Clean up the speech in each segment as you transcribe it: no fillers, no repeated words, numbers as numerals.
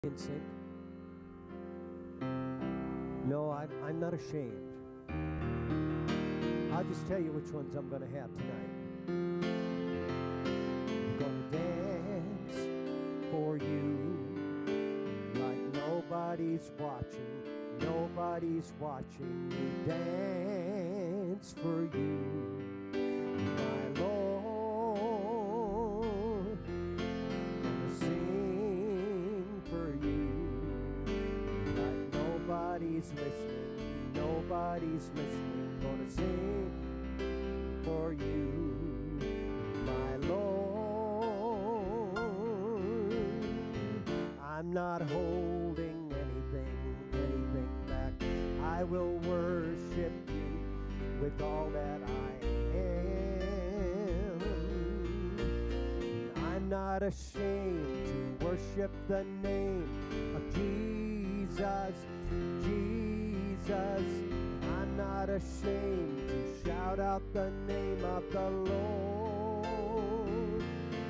in sync? No, I'm not ashamed. I'll just tell you which ones I'm going to have tonight. I'm going to dance for you like nobody's watching. Nobody's watching me dance for you, my Lord. Gonna sing for you like nobody's listening. Nobody's listening. Gonna sing for you, my Lord. I'm not holding anything back. I will worship you with all that I am. I'm not ashamed to worship the name of Jesus, Jesus. I'm not ashamed to shout out the name of the Lord.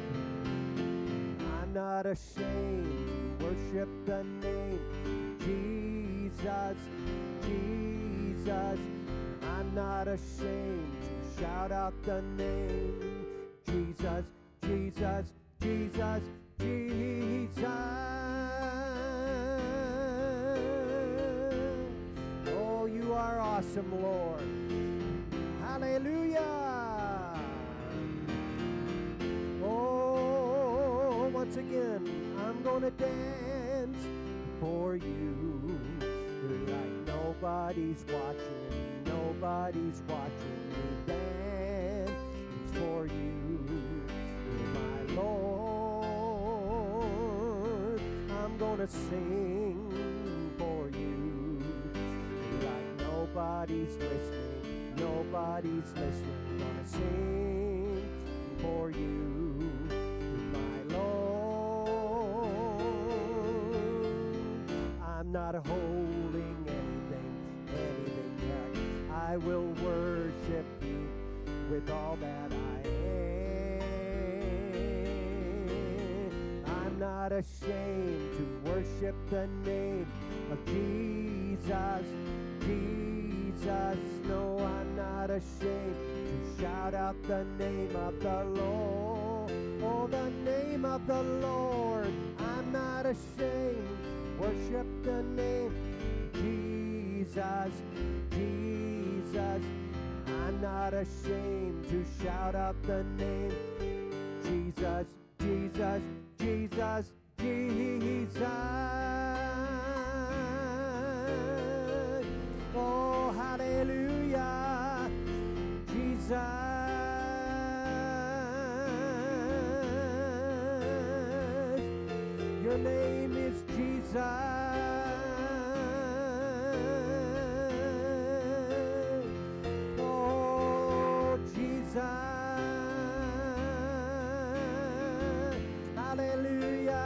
I'm not ashamed to worship the name Jesus, Jesus. I'm not ashamed to shout out the name Jesus, Jesus, Jesus, Jesus. Oh, you are awesome, Lord. Hallelujah. Oh, once again, I'm gonna dance for you like nobody's watching. Nobody's watching me dance for you, my Lord. I'm gonna sing for you like nobody's listening. Nobody's listening. Gonna sing for you, my Lord. I'm not holding anything back. I will worship you with all that I am. I'm not ashamed to worship the name of Jesus, Jesus. No, I'm not ashamed to shout out the name of the Lord. Oh, the name of the Lord. I'm not ashamed. Worship the name Jesus, Jesus. I'm not ashamed to shout out the name Jesus, Jesus, Jesus, Jesus. Oh, hallelujah, Jesus. Your name is Jesus. Oh, Jesus. Hallelujah.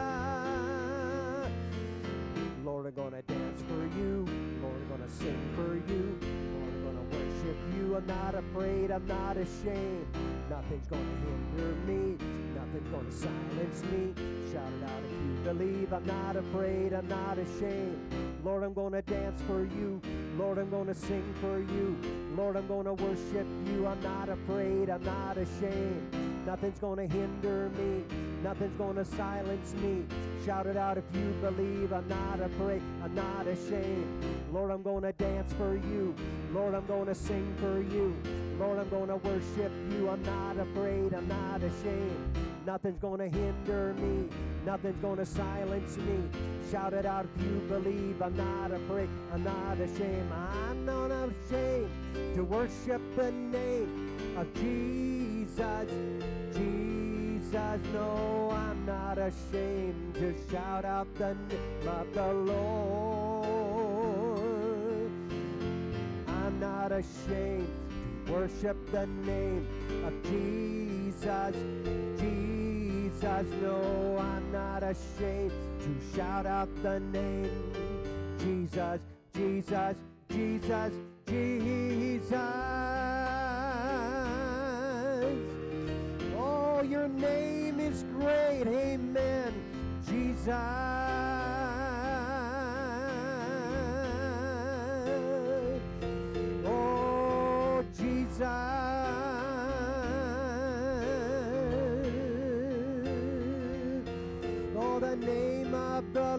Lord, I'm gonna dance for you. Lord, I'm gonna sing for you. Lord, I'm gonna worship you. I'm not afraid. I'm not ashamed. Nothing's gonna hinder me. Nothing's gonna silence me. Shout it out if you believe. I'm not afraid. I'm not ashamed. Lord, I'm gonna dance for you. Lord, I'm gonna sing for you. Lord, I'm gonna worship you. I'm not afraid. I'm not ashamed. Nothing's gonna hinder me. Nothing's gonna silence me. Shout it out if you believe. I'm not afraid. I'm not ashamed. Lord, I'm gonna dance for you. Lord, I'm gonna sing for you. Lord, I'm gonna worship you. I'm not afraid. I'm not ashamed. Nothing's gonna hinder me. Nothing's gonna silence me. Shout it out if you believe. I'm not afraid. I'm not ashamed. I'm not ashamed to worship the name of Jesus, Jesus. No, I'm not ashamed to shout out the name of the Lord. I'm not ashamed to worship the name of Jesus, Jesus. No, I'm not ashamed to shout out the name Jesus, Jesus, Jesus, Jesus. Oh, your name is great, amen, Jesus. of the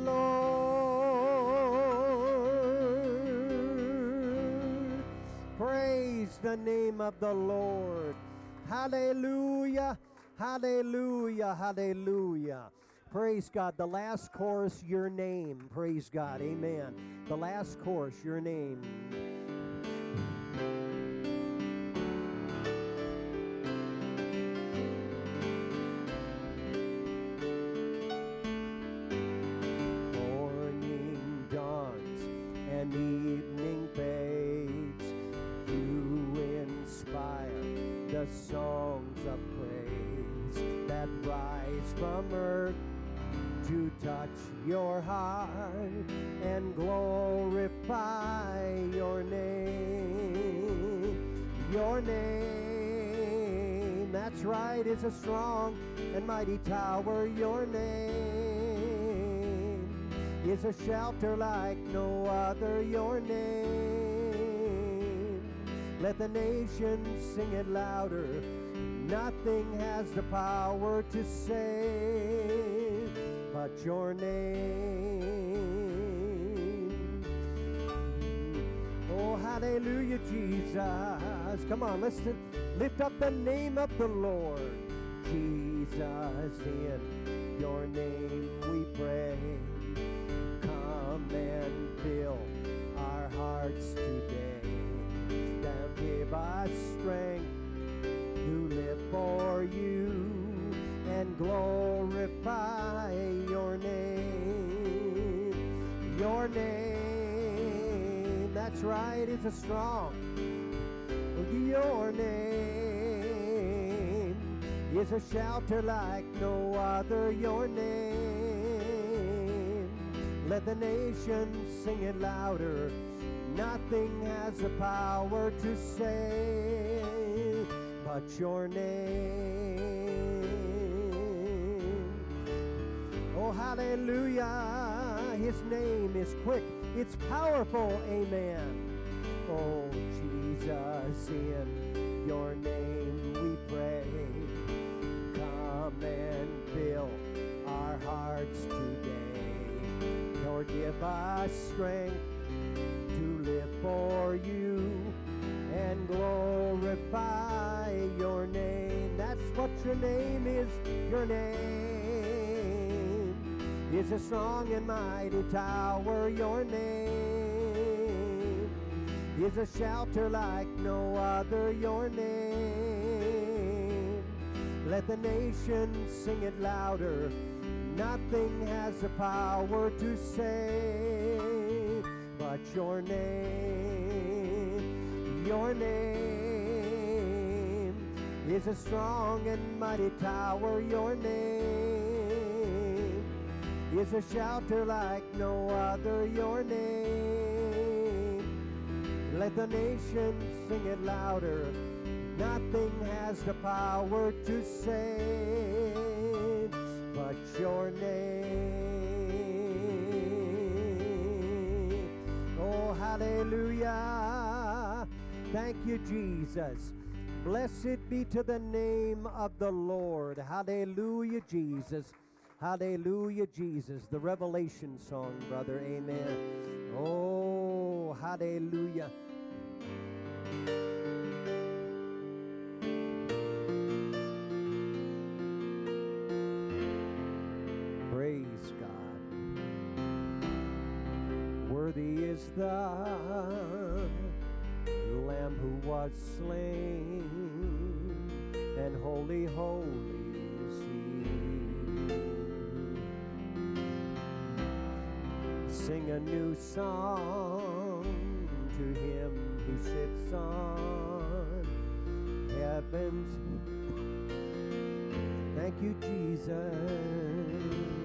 Lord. Praise the name of the Lord. Hallelujah, hallelujah, hallelujah. Praise God. The last chorus, your name. Praise God. Amen. The last chorus, your name. Morning dawns and evening fades. You inspire the songs of praise that rise from earth to touch your heart and glorify your name. Your name, that's right, is a strong and mighty tower. Your name is a shelter like no other. Your name, let the nations sing it louder. Nothing has the power to save but your name. Oh, hallelujah, Jesus. Come on, let's lift up the name of the Lord. Jesus, in your name we pray. Come and fill our hearts today. Now give us strength to live for you and glorify your name. Your name, that's right, it's a strong. Your name is a shelter like no other. Your name, let the nations sing it louder. Nothing has the power to save but your name. Oh, hallelujah. His name is quick. It's powerful. Amen. Oh, Jesus, in your name we pray. Come and fill our hearts today. Lord, give us strength to live for you and glorify your name. That's what your name is. Your name is a strong and mighty tower. Your name is a shelter like no other. Your name, let the nations sing it louder. Nothing has the power to save but your name. Your name is a strong and mighty tower. Your name is a shelter like no other. Your name, let the nations sing it louder. Nothing has the power to save but your name. Oh, hallelujah. Thank you, Jesus. Blessed be to the name of the Lord. Hallelujah, Jesus. Hallelujah, Jesus. The Revelation song, brother. Amen. Oh, hallelujah. Praise God. Worthy is the Lamb who was slain, and holy, holy is He. Sing a new song to Him who sits on heaven's. Thank you, Jesus.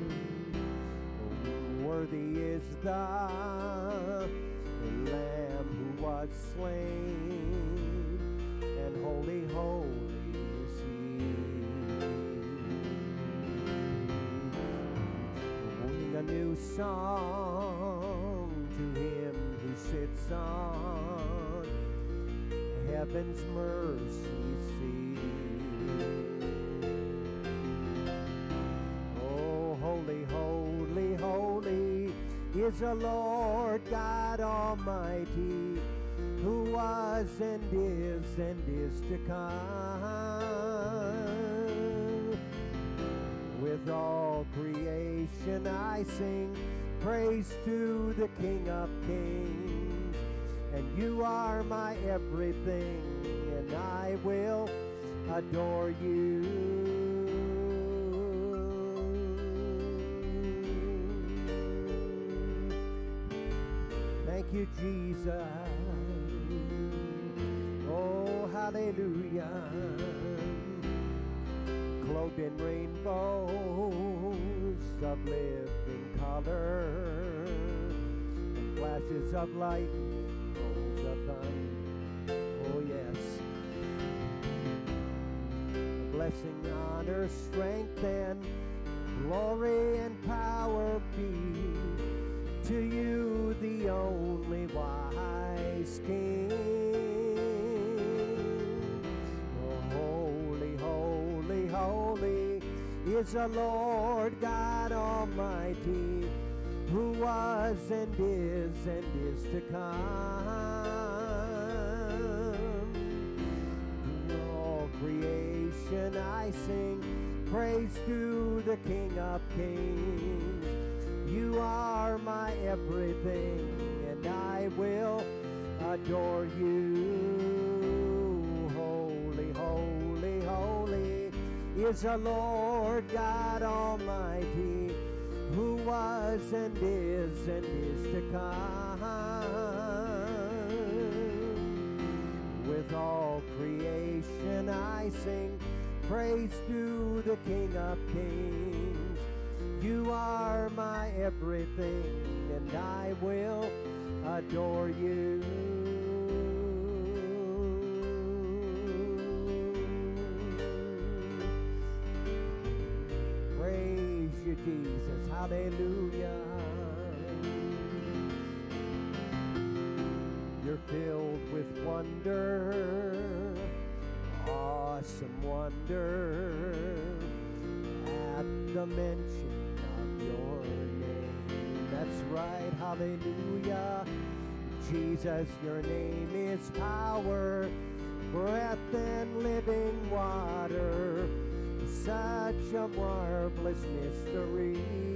Worthy is the Lamb who was slain, and holy, holy is He. Sing a new song to Him who sits on heaven's mercy seat. Oh, holy, holy, holy is the Lord God Almighty, who was and is to come. With all creation I sing praise to the King of Kings. And you are my everything, and I will adore you. Thank you, Jesus. Oh, hallelujah. Clothed in rainbows of living color, and flashes of lightning, rolls of thunder. Oh, yes. Blessing, honor, strength, and glory and power be to you, the only wise King. Oh, holy, holy, holy is the Lord God Almighty, who was and is to come. In all creation I sing praise to the King of Kings. You are my everything, and I will adore you. Holy, holy, holy is the Lord God Almighty, who was and is to come. With all creation I sing praise to the King of Kings. You are my everything, and I will adore you. Praise you, Jesus. Hallelujah. You're filled with wonder, awesome wonder, at the mention your name. That's right, hallelujah. Jesus, your name is power, breath and living water, such a marvelous mystery.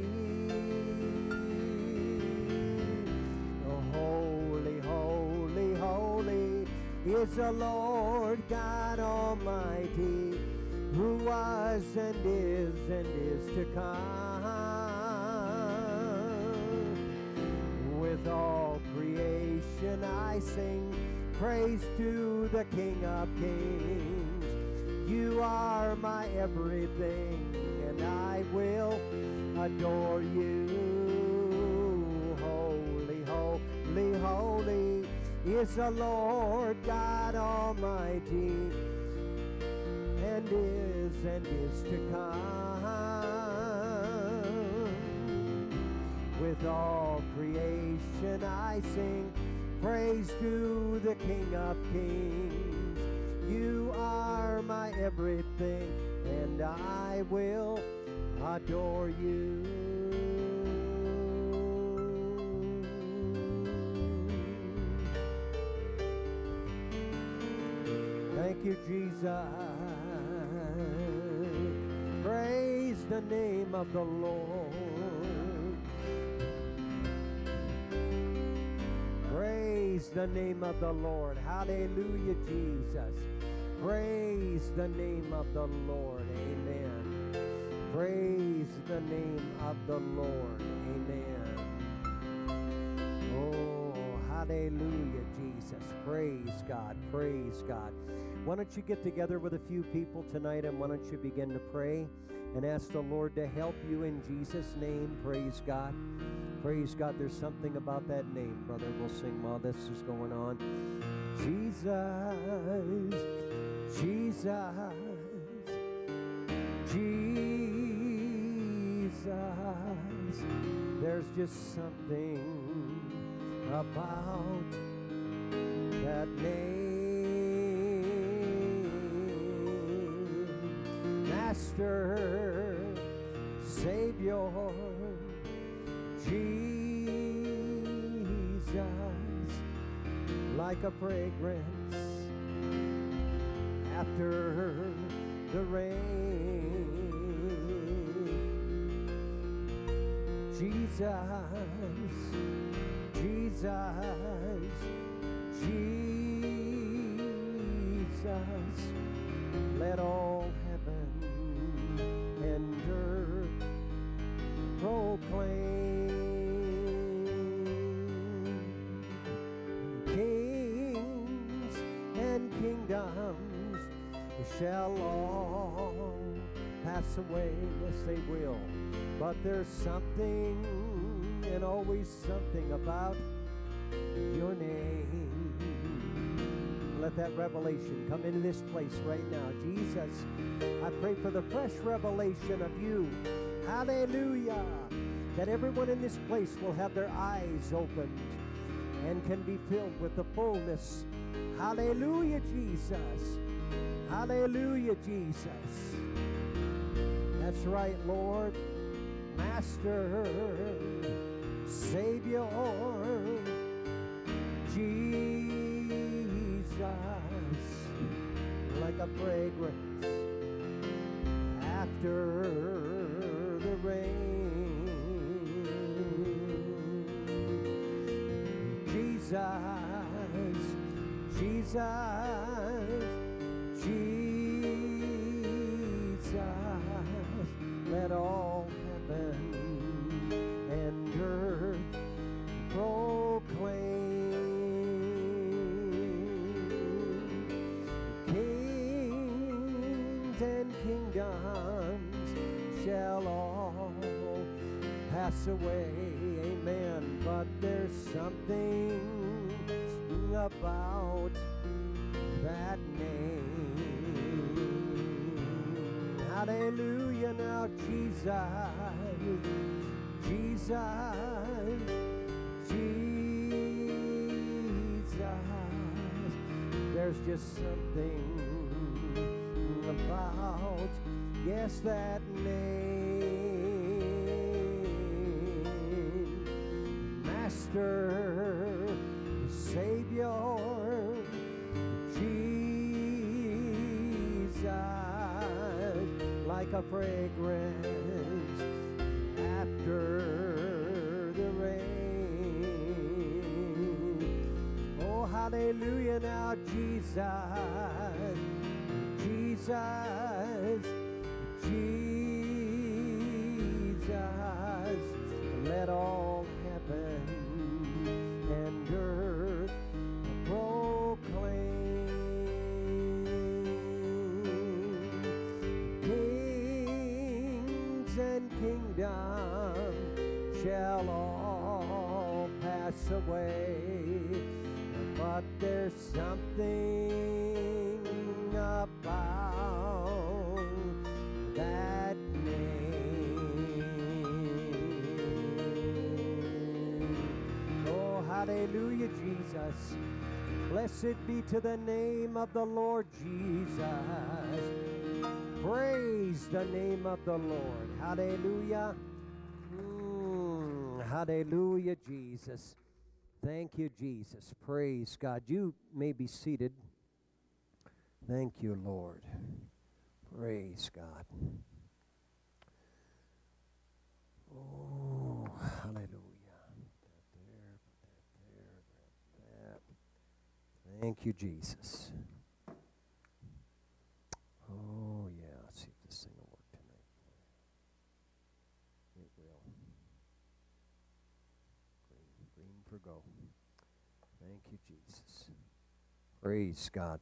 Oh, holy, holy, holy is the Lord God Almighty, who was and is to come. With all creation I sing praise to the King of Kings. You are my everything, and I will adore you. Holy, holy, holy is the Lord God Almighty, and is to come. With all creation I sing praise to the King of Kings. You are my everything, and I will adore you. Thank you, Jesus. Praise the name of the Lord. Praise the name of the Lord. Hallelujah, Jesus. Praise the name of the Lord. Amen. Praise the name of the Lord. Amen. Oh, hallelujah, Jesus. Praise God. Praise God. Why don't you get together with a few people tonight, and why don't you begin to pray and ask the Lord to help you in Jesus' name. Praise God. Praise God. There's something about that name, brother. We'll sing while this is going on. Jesus, Jesus, Jesus. There's just something about that name. Master, Savior, Jesus. like a fragrance after the rain. Jesus, Jesus, Jesus, let all heaven and earth proclaim. Kings and kingdoms shall all pass away, yes they will, but there's something and always something about your name. Let that revelation come into this place right now. Jesus, I pray for the fresh revelation of you. Hallelujah. That everyone in this place will have their eyes opened and can be filled with the fullness. Hallelujah, Jesus. Hallelujah, Jesus. That's right, Lord. Master, Savior, Jesus, like a fragrance after the rain. Jesus, Jesus, Jesus, let all heaven and earth proclaim. Kings and kingdoms shall all pass away, amen, but there's something about that name. Hallelujah, now Jesus, Jesus, Jesus, there's just something about, yes, that name. Master, Savior, Jesus, like a fragrance after the rain. Oh, hallelujah, now Jesus, Jesus, Jesus, let all heaven and earth proclaim. Kings and kingdoms shall all pass away, but there's something about that name. Oh, hallelujah, Jesus. Blessed be to the name of the Lord Jesus. Praise the name of the Lord. Hallelujah. Hallelujah, Jesus. Thank you, Jesus. Praise God. You may be seated. Thank you, Lord. Praise God. Oh, hallelujah. There. Thank you, Jesus. Oh, yeah. Let's see if this thing will work tonight. It will. Green for go. Thank you, Jesus. Praise God.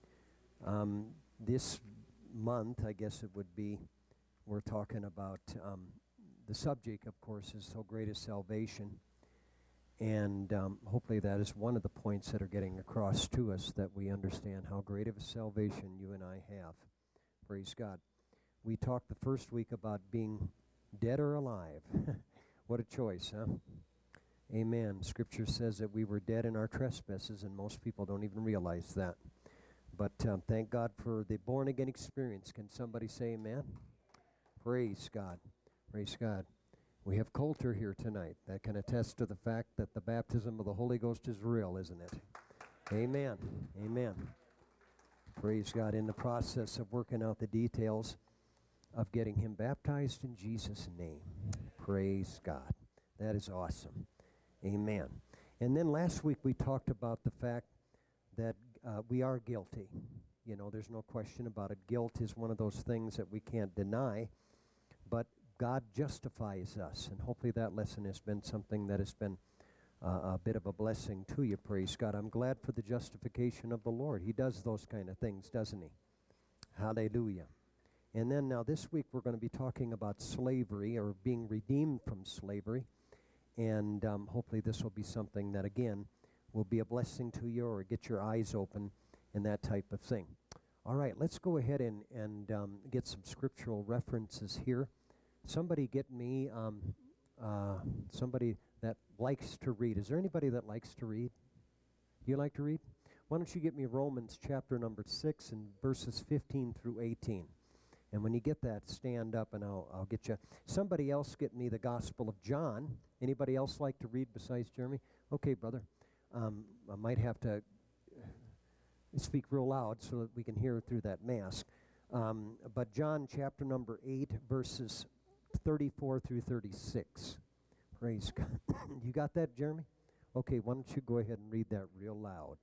This month, I guess it would be, we're talking about the subject, of course, is so great is salvation. And hopefully that is one of the points that are getting across to us, that we understand how great of a salvation you and I have. Praise God. We talked the first week about being dead or alive. What a choice, huh? Amen. Scripture says that we were dead in our trespasses, and most people don't even realize that. But thank God for the born-again experience. Can somebody say amen? Praise God. Praise God. We have Coulter here tonight that can attest to the fact that the baptism of the Holy Ghost is real, isn't it? Amen. Amen. Praise God. In the process of working out the details of getting him baptized in Jesus' name. Praise God. That is awesome. Amen. And then last week we talked about the fact that we are guilty. You know, there's no question about it. Guilt is one of those things that we can't deny, but God justifies us. And hopefully that lesson has been something that has been a bit of a blessing to you, praise God. I'm glad for the justification of the Lord. He does those kind of things, doesn't he? Hallelujah. And then now this week we're going to be talking about slavery or being redeemed from slavery. And hopefully this will be something that, again, will be a blessing to you or get your eyes open and that type of thing. All right, let's go ahead and get some scriptural references here. Somebody get me somebody that likes to read. Is there anybody that likes to read? Do you like to read? Why don't you get me Romans chapter number 6 and verses 15 through 18. And when you get that, stand up and I'll get you. Somebody else get me the Gospel of John. Anybody else like to read besides Jeremy? Okay, brother. I might have to speak real loud so that we can hear through that mask. But John chapter number 8, verses 34 through 36. Praise God. You got that, Jeremy? Okay, why don't you go ahead and read that real loud.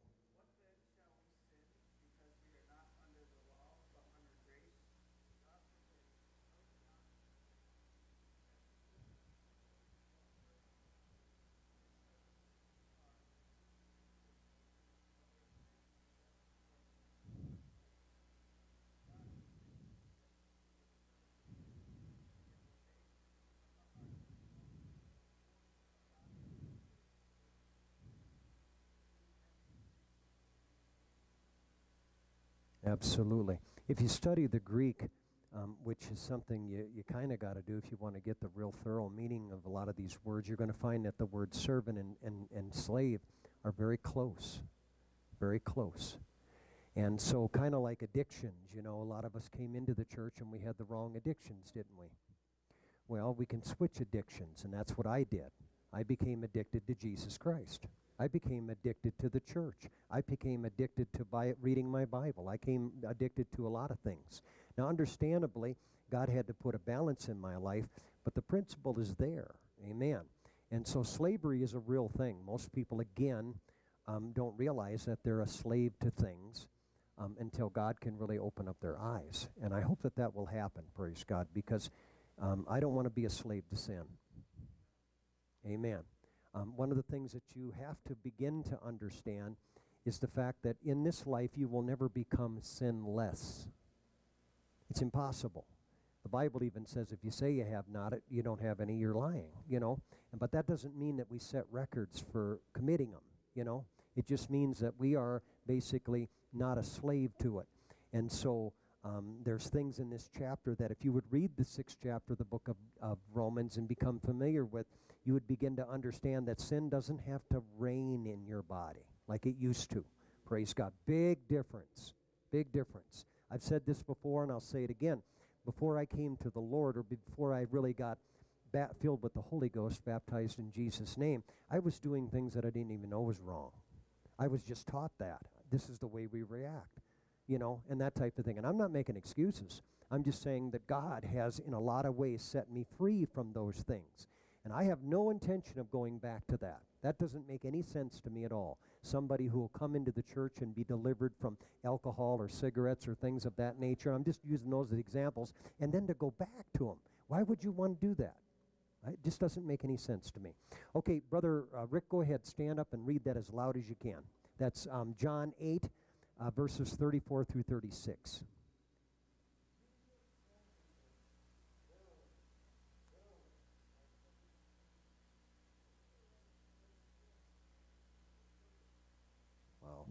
Absolutely. If you study the Greek, which is something you kind of got to do if you want to get the real thorough meaning of a lot of these words, you're going to find that the words servant and slave are very close. Very close. And so kind of like addictions, you know, a lot of us came into the church and we had the wrong addictions, didn't we? Well, we can switch addictions, and that's what I did. I became addicted to Jesus Christ. I became addicted to the church. I became addicted to reading my Bible. I became addicted to a lot of things. Now, understandably, God had to put a balance in my life, but the principle is there. Amen. And so slavery is a real thing. Most people, again, don't realize that they're a slave to things until God can really open up their eyes. And I hope that that will happen, praise God, because I don't want to be a slave to sin. Amen. One of the things that you have to begin to understand is the fact that in this life you will never become sinless. It's impossible. The Bible even says if you say you have not, you don't have any, you're lying, you know. But that doesn't mean that we set records for committing them, you know. It just means that we are basically not a slave to it. And so there's things in this chapter that if you would read the 6th chapter of the book of Romans and become familiar with, you would begin to understand that sin doesn't have to reign in your body like it used to. Praise God. Big difference. Big difference. I've said this before and I'll say it again. Before I came to the Lord, or before I really got filled with the Holy Ghost, baptized in Jesus' name, I was doing things that I didn't even know was wrong. I was just taught that. This is the way we react, you know, and that type of thing. And I'm not making excuses. I'm just saying that God has, in a lot of ways, set me free from those things. And I have no intention of going back to that. That doesn't make any sense to me at all. Somebody who will come into the church and be delivered from alcohol or cigarettes or things of that nature, I'm just using those as examples, and then to go back to them. Why would you want to do that? It just doesn't make any sense to me. Okay, Brother Rick, go ahead, stand up and read that as loud as you can. That's John 8, verses 34 through 36. Wow.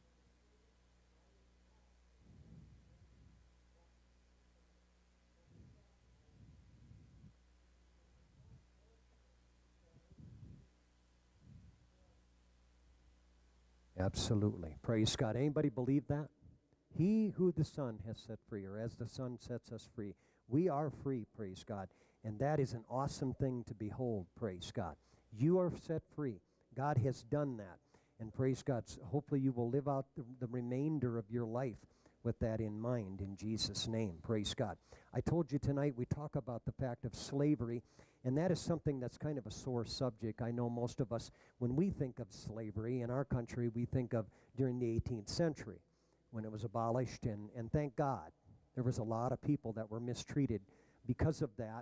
Absolutely. Praise God. Anybody believe that? He who the Son has set free, or as the Son sets us free, we are free, praise God. And that is an awesome thing to behold, praise God. You are set free. God has done that. And praise God, hopefully you will live out the remainder of your life with that in mind in Jesus' name. Praise God. I told you tonight we talk about the fact of slavery, and that is something that's kind of a sore subject. I know most of us, when we think of slavery in our country, we think of during the 18th century when it was abolished, and thank God there was a lot of people that were mistreated because of that,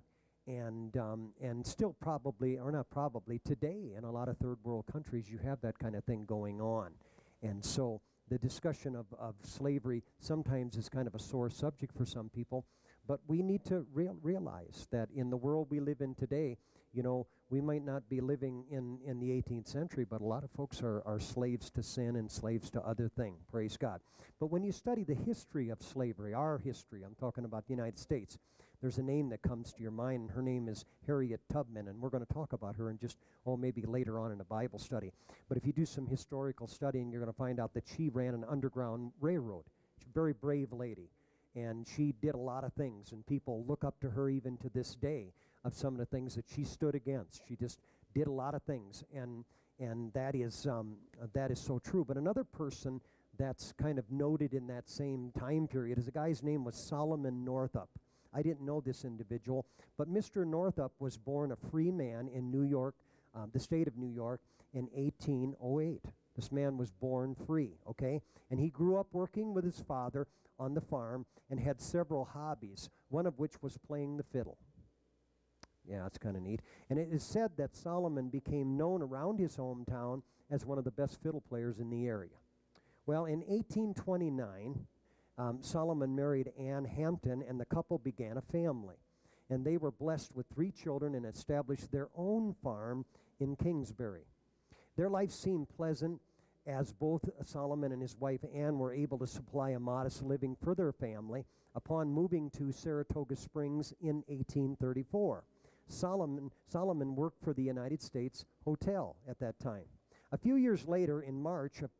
and still probably, or not probably, today in a lot of third world countries you have that kind of thing going on. And so the discussion of slavery sometimes is kind of a sore subject for some people, but we need to realize that in the world we live in today, you know, we might not be living in the 18th century, but a lot of folks are slaves to sin and slaves to other things, praise God. But when you study the history of slavery, our history, I'm talking about the United States, there's a name that comes to your mind, and her name is Harriet Tubman, and we're going to talk about her in just, maybe later on in a Bible study. But if you do some historical studying, you're going to find out that she ran an underground railroad. She's a very brave lady, and she did a lot of things, and people look up to her even to this day of some of the things that she stood against. She just did a lot of things, and that is so true. But another person that's kind of noted in that same time period is a guy's name was Solomon Northup. I didn't know this individual, but Mr. Northup was born a free man in New York, the state of New York, in 1808. This man was born free, okay? And he grew up working with his father on the farm and had several hobbies, one of which was playing the fiddle. Yeah, that's kind of neat. And it is said that Solomon became known around his hometown as one of the best fiddle players in the area. Well, in 1829, Solomon married Ann Hampton, and the couple began a family. And they were blessed with 3 children and established their own farm in Kingsbury. Their life seemed pleasant as both Solomon and his wife Ann were able to supply a modest living for their family upon moving to Saratoga Springs in 1834. Solomon worked for the United States Hotel at that time. A few years later, in March of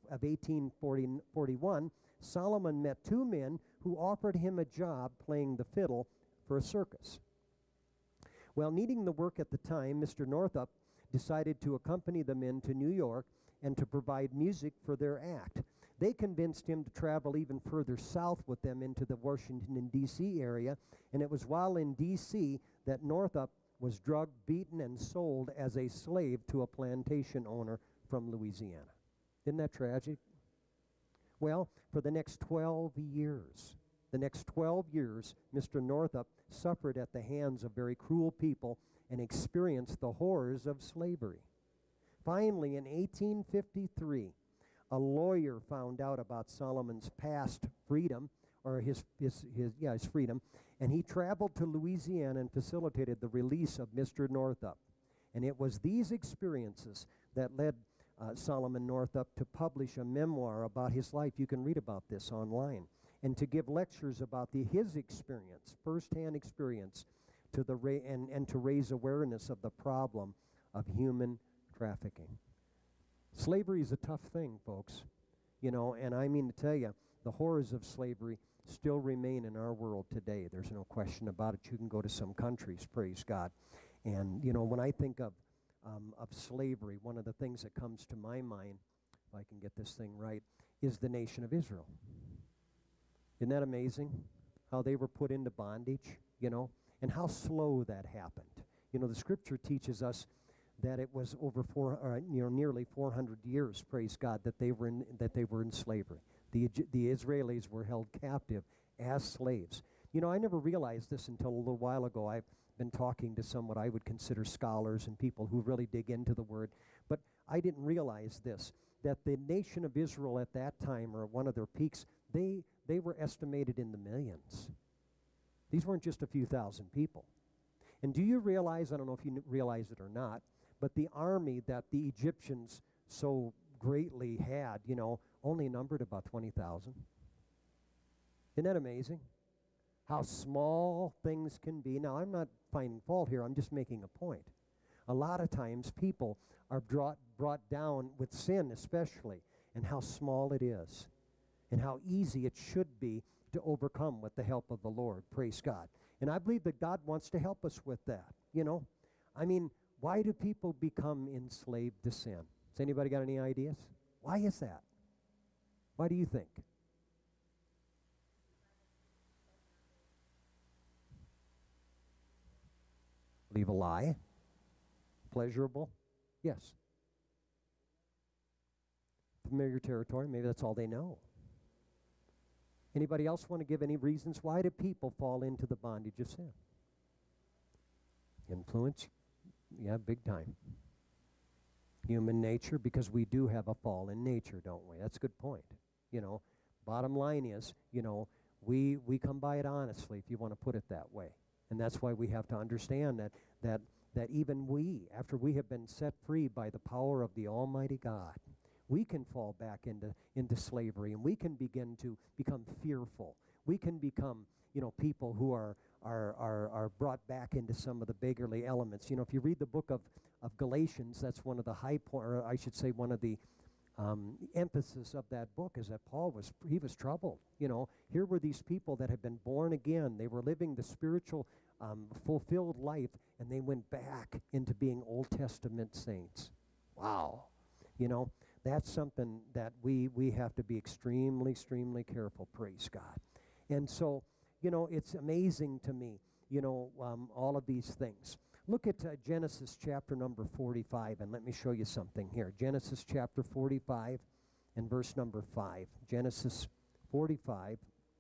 1841, Solomon met 2 men who offered him a job playing the fiddle for a circus. Well, needing the work at the time, Mr. Northup decided to accompany the men to New York and to provide music for their act. They convinced him to travel even further south with them into the Washington, D.C. area, and it was while in D.C. that Northup was drugged, beaten, and sold as a slave to a plantation owner from Louisiana. Isn't that tragic? Well, for the next 12 years, Mr. Northup suffered at the hands of very cruel people and experienced the horrors of slavery. Finally, in 1853, a lawyer found out about Solomon's past freedom, or his freedom, and he traveled to Louisiana and facilitated the release of Mr. Northup. And it was these experiences that led Solomon Northup to publish a memoir about his life. You can read about this online. And to give lectures about his experience, firsthand experience, and to raise awareness of the problem of human trafficking. Slavery is a tough thing, folks. You know, and I mean to tell you, the horrors of slavery still remain in our world today. There's no question about it. You can go to some countries, praise God. And, you know, when I think of slavery, one of the things that comes to my mind, if I can get this thing right, is the nation of Israel. Isn't that amazing? How they were put into bondage, you know, and how slow that happened. You know, the scripture teaches us that it was over nearly 400 years, praise God, that they were in slavery. The Israelis were held captive as slaves. You know, I never realized this until a little while ago. I've been talking to some what I would consider scholars and people who really dig into the word, but I didn't realize this, that the nation of Israel at that time, or at one of their peaks, they were estimated in the millions. These weren't just a few thousand people. And do you realize, I don't know if you realize it or not, but the army that the Egyptians so greatly had, you know, only numbered about 20,000. Isn't that amazing? How small things can be. Now, I'm not finding fault here. I'm just making a point. A lot of times people are brought down with sin especially, and how small it is, and how easy it should be to overcome with the help of the Lord. Praise God. And I believe that God wants to help us with that, you know. I mean, why do people become enslaved to sin? Has anybody got any ideas? Why is that? Why do you think? Leave a lie. Pleasurable? Yes. Familiar territory, maybe that's all they know. Anybody else want to give any reasons? Why do people fall into the bondage of sin? Influence? Yeah, big time. Human nature, because we do have a fallen nature, don't we? That's a good point. Bottom line is, we come by it honestly, if you want to put it that way. And that's why we have to understand that even we, after we have been set free by the power of the Almighty God, we can fall back into slavery, and we can begin to become fearful. We can become, people who are brought back into some of the beggarly elements. If you read the book of Galatians, that's one of the high point, or I should say one of the emphasis of that book is that Paul was troubled. Here were these people that had been born again. They were living the spiritual fulfilled life, and they went back into being Old Testament saints. Wow. That's something that we have to be extremely, extremely careful, praise God. And so, it's amazing to me, all of these things. Look at Genesis chapter number 45, and let me show you something here. Genesis chapter 45 and verse number 5. Genesis 45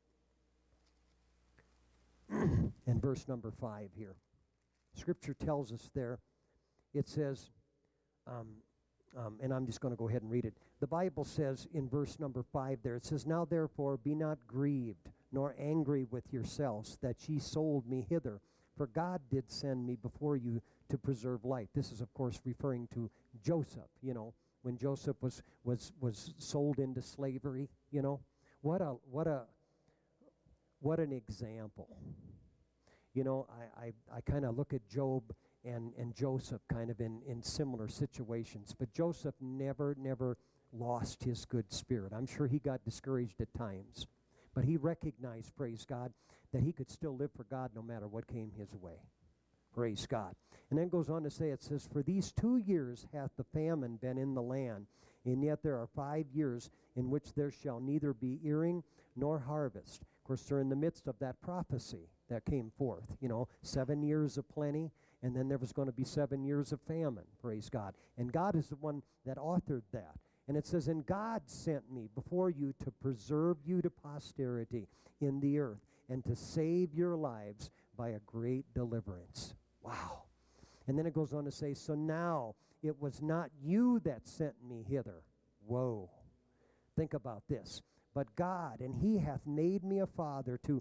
and verse number 5 here. Scripture tells us there, it says, and I'm just going to go ahead and read it. The Bible says in verse number 5 there, it says, "Now therefore be not grieved, nor angry with yourselves, that ye sold me hither. For God did send me before you to preserve life." This is, of course, referring to Joseph, when Joseph was sold into slavery, What an example. I kind of look at Job and Joseph kind of in similar situations. But Joseph never lost his good spirit. I'm sure he got discouraged at times. But he recognized, praise God, that he could still live for God no matter what came his way. Praise God. And then goes on to say, it says, "For these 2 years hath the famine been in the land, and yet there are 5 years in which there shall neither be earing nor harvest." Of course, they're in the midst of that prophecy that came forth. 7 years of plenty, and then there was going to be 7 years of famine. Praise God. And God is the one that authored that. And it says, "And God sent me before you to preserve you to posterity in the earth, and to save your lives by a great deliverance." Wow. And then it goes on to say, "So now it was not you that sent me hither." Whoa. Think about this. "But God, and he hath made me a father to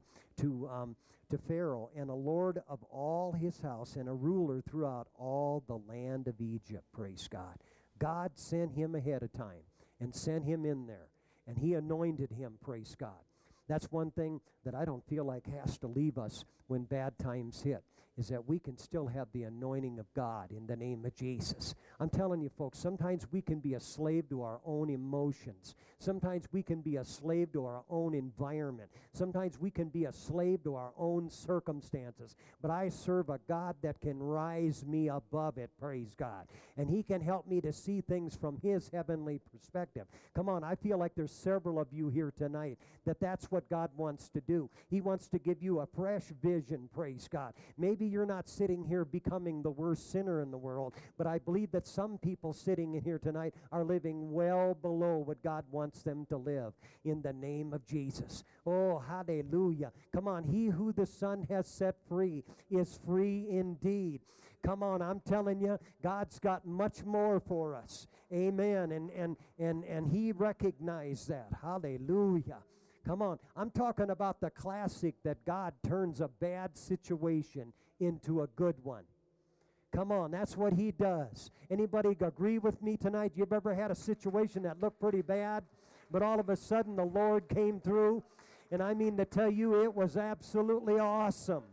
Pharaoh, and a lord of all his house, and a ruler throughout all the land of Egypt." Praise God. God sent him ahead of time and sent him in there, and he anointed him, praise God. That's one thing that I don't feel like has to leave us when bad times hit, is that we can still have the anointing of God in the name of Jesus. I'm telling you, folks, sometimes we can be a slave to our own emotions. Sometimes we can be a slave to our own environment. Sometimes we can be a slave to our own circumstances. But I serve a God that can rise me above it, praise God. And he can help me to see things from his heavenly perspective. Come on, I feel like there's several of you here tonight that's what God wants to do. He wants to give you a fresh vision, praise God. Maybe you're not sitting here becoming the worst sinner in the world, but I believe that some people sitting in here tonight are living well below what God wants them to live in the name of Jesus. Oh, hallelujah. Come on, he who the Son has set free is free indeed. Come on, I'm telling you, God's got much more for us. Amen. And he recognized that. Hallelujah. Come on, I'm talking about the classic that God turns a bad situation into a good one. Come on, that's what he does. Anybody agree with me tonight? You've ever had a situation that looked pretty bad, but all of a sudden the Lord came through? And I mean to tell you, it was absolutely awesome.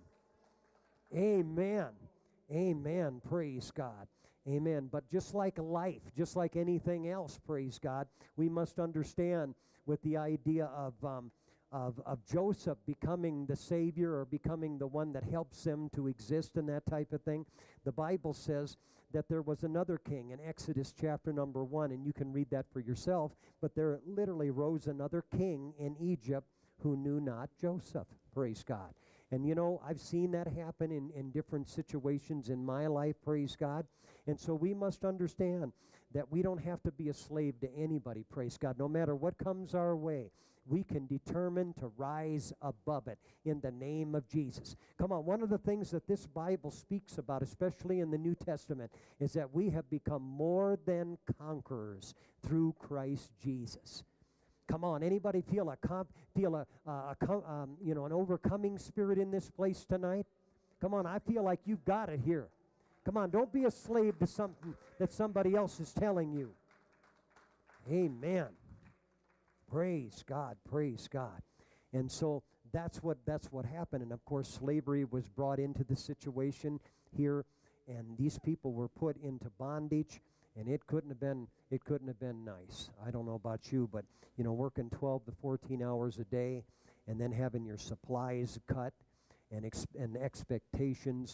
Amen. Amen. Praise God. Amen. But just like life, just like anything else, praise God, we must understand with the idea of of Joseph becoming the Savior or becoming the one that helps them to exist and that type of thing, the Bible says that there was another king in Exodus chapter number 1, and you can read that for yourself, but there literally rose another king in Egypt who knew not Joseph. Praise God. And you know, I've seen that happen in different situations in my life, praise God. And so we must understand that we don't have to be a slave to anybody, praise God. No matter what comes our way, we can determine to rise above it in the name of Jesus. Come on, one of the things that this Bible speaks about, especially in the New Testament, is that we have become more than conquerors through Christ Jesus. Come on, anybody feel an overcoming spirit in this place tonight? Come on, I feel like you've got it here. Come on, don't be a slave to something that somebody else is telling you. Amen. Praise God, praise God. And so that's what happened. And of course, slavery was brought into the situation here, and these people were put into bondage. And it couldn't have been nice. I don't know about you, but you know, working 12 to 14 hours a day, and then having your supplies cut, and expectations,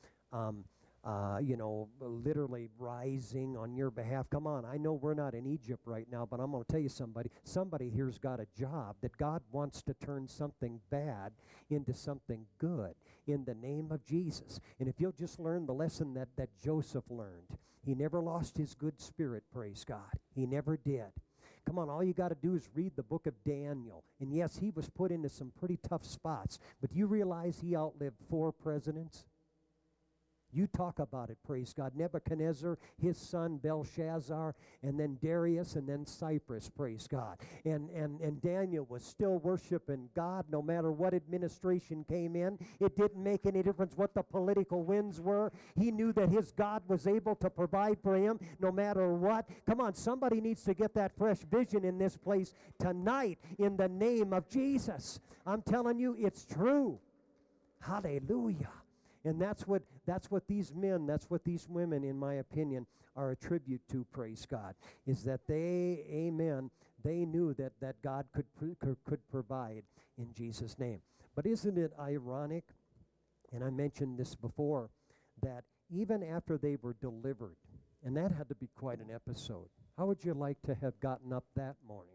literally rising on your behalf. Come on, I know we're not in Egypt right now, but I'm going to tell you somebody here's got a job that God wants to turn something bad into something good in the name of Jesus. And if you'll just learn the lesson that Joseph learned, he never lost his good spirit, praise God. He never did. Come on, all you got to do is read the book of Daniel. And yes, he was put into some pretty tough spots, but do you realize he outlived 4 presidents? You talk about it, praise God. Nebuchadnezzar, his son Belshazzar, and then Darius, and then Cyprus, praise God. And Daniel was still worshiping God no matter what administration came in. It didn't make any difference what the political winds were. He knew that his God was able to provide for him no matter what. Come on, somebody needs to get that fresh vision in this place tonight in the name of Jesus. I'm telling you, it's true. Hallelujah. And that's what these men, that's what these women, in my opinion, are a tribute to, praise God, is that they, amen, they knew that God could provide in Jesus' name. But isn't it ironic, and I mentioned this before, that even after they were delivered, and that had to be quite an episode, how would you like to have gotten up that morning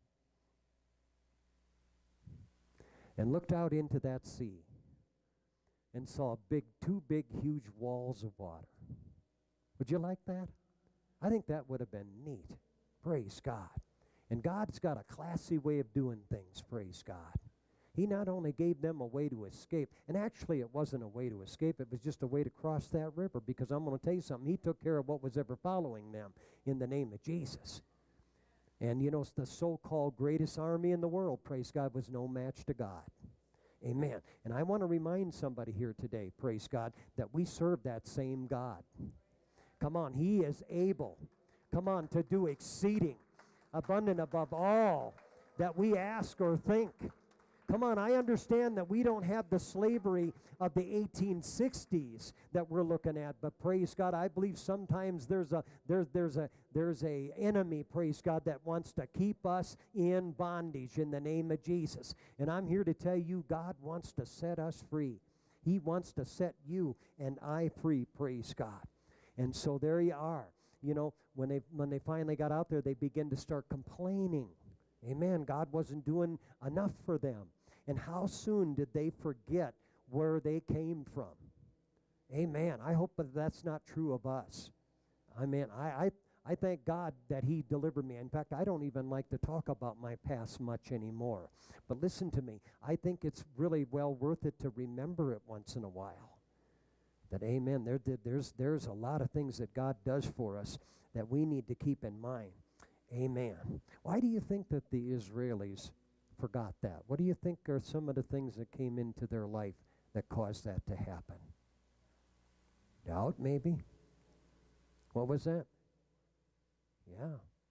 and looked out into that sea and saw two big, huge walls of water? Would you like that? I think that would have been neat. Praise God. And God's got a classy way of doing things, praise God. He not only gave them a way to escape, and actually it wasn't a way to escape, it was just a way to cross that river, because I'm going to tell you something, he took care of what was ever following them in the name of Jesus. And you know, the so-called greatest army in the world, praise God, was no match to God. Amen. And I want to remind somebody here today, praise God, that we serve that same God. Come on, he is able, come on, to do exceeding, abundant above all that we ask or think. Come on, I understand that we don't have the slavery of the 1860s that we're looking at, but praise God, I believe sometimes there's a enemy, praise God, that wants to keep us in bondage in the name of Jesus. And I'm here to tell you, God wants to set us free. He wants to set you and I free, praise God. And so there you are. You know, when they finally got out there, they began to start complaining. Amen. God wasn't doing enough for them. And how soon did they forget where they came from? Amen. I hope that that's not true of us. Amen. I thank God that he delivered me. In fact, I don't even like to talk about my past much anymore. But listen to me. I think it's really well worth it to remember it once in a while. That, amen, there's a lot of things that God does for us that we need to keep in mind. Amen. Why do you think that the Israelis forgot that? What do you think are some of the things that came into their life that caused that to happen? Doubt, maybe? What was that? Yeah.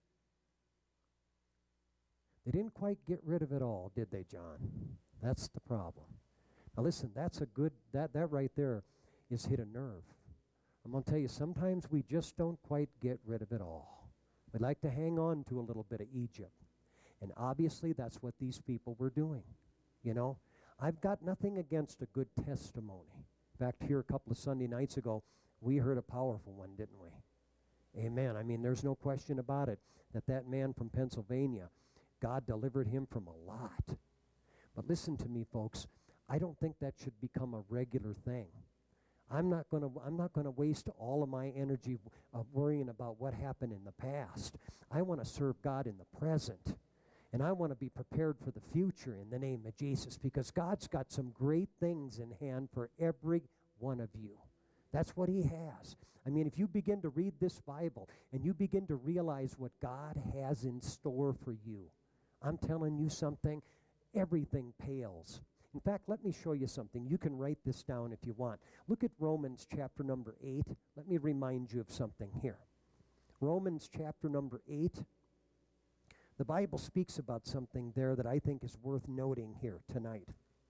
They didn't quite get rid of it all, did they, John? That's the problem. Now listen, that's a good, that right there is hit a nerve. I'm going to tell you, sometimes we just don't quite get rid of it all. We'd like to hang on to a little bit of Egypt. And obviously that's what these people were doing. you know. I've got nothing against a good testimony. In fact, here a couple of Sunday nights ago, we heard a powerful one, didn't we? Amen. I mean, there's no question about it that that man from Pennsylvania, God delivered him from a lot. But listen to me, folks. I don't think that should become a regular thing. I'm not going to waste all of my energy worrying about what happened in the past. I want to serve God in the present. And I want to be prepared for the future in the name of Jesus, because God's got some great things in hand for every one of you. That's what he has. I mean, if you begin to read this Bible and you begin to realize what God has in store for you, I'm telling you something, everything pales. In fact, let me show you something. You can write this down if you want. Look at Romans chapter number 8. Let me remind you of something here. Romans chapter number 8. The Bible speaks about something there that I think is worth noting here tonight.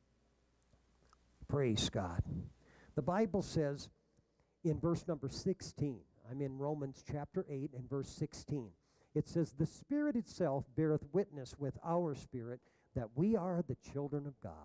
Praise God. The Bible says in verse number 16, I'm in Romans chapter 8 and verse 16. It says, the Spirit itself beareth witness with our spirit that we are the children of God.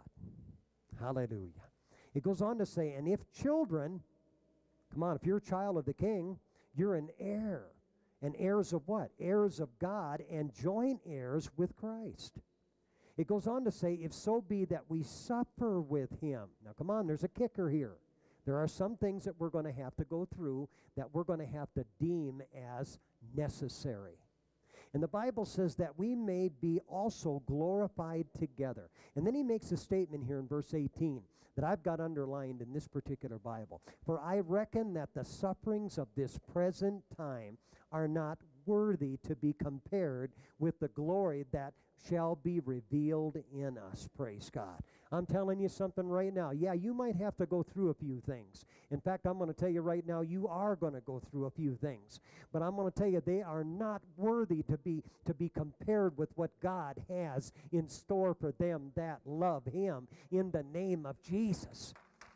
Hallelujah. It goes on to say, and if children, come on, if you're a child of the King, you're an heir. And heirs of what? Heirs of God and joint heirs with Christ. It goes on to say, if so be that we suffer with him. Now come on, there's a kicker here. There are some things that we're going to have to go through that we're going to have to deem as necessary. And the Bible says that we may be also glorified together. And then he makes a statement here in verse 18 that I've got underlined in this particular Bible. For I reckon that the sufferings of this present time are not worthy to be compared with the glory that shall be revealed in us. Praise God. I'm telling you something right now. Yeah, you might have to go through a few things. In fact, I'm going to tell you right now, you are going to go through a few things. But I'm going to tell you, they are not worthy to be compared with what God has in store for them that love him in the name of Jesus.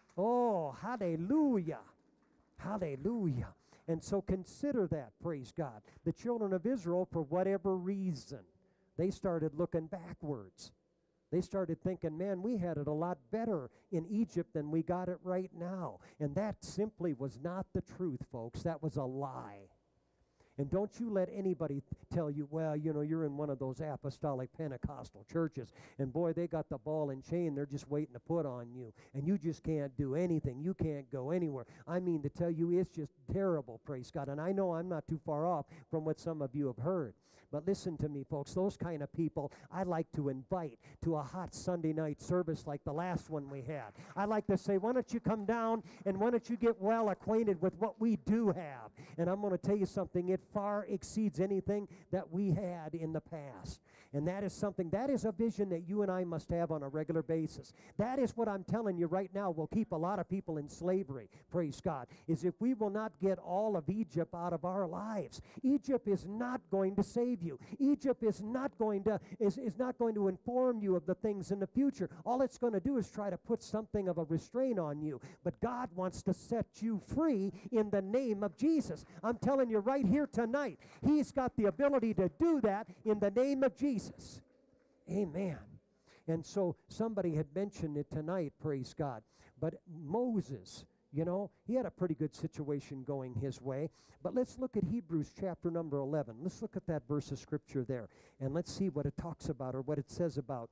Oh, hallelujah. Hallelujah. And so consider that, praise God. The children of Israel, for whatever reason, they started looking backwards. They started thinking, man, we had it a lot better in Egypt than we got it right now. And that simply was not the truth, folks. That was a lie. And don't you let anybody tell you, well, you know, you're in one of those apostolic Pentecostal churches, and boy, they got the ball and chain they're just waiting to put on you, and you just can't do anything. You can't go anywhere. I mean to tell you, it's just terrible, praise God. And I know I'm not too far off from what some of you have heard. But listen to me, folks, those kind of people I like to invite to a hot Sunday night service like the last one we had. I like to say, why don't you come down and why don't you get well acquainted with what we do have? And I'm going to tell you something, it far exceeds anything that we had in the past. And that is something, that is a vision that you and I must have on a regular basis. That is what I'm telling you right now will keep a lot of people in slavery, praise God, is if we will not get all of Egypt out of our lives. Egypt is not going to save you. Egypt is not going to inform you of the things in the future. All it's going to do is try to put something of a restraint on you. But God wants to set you free in the name of Jesus. I'm telling you right here tonight, he's got the ability to do that in the name of Jesus. Amen. And so somebody had mentioned it tonight, praise God. But Moses, you know, he had a pretty good situation going his way. But let's look at Hebrews chapter number 11. Let's look at that verse of scripture there. And let's see what it talks about or what it says about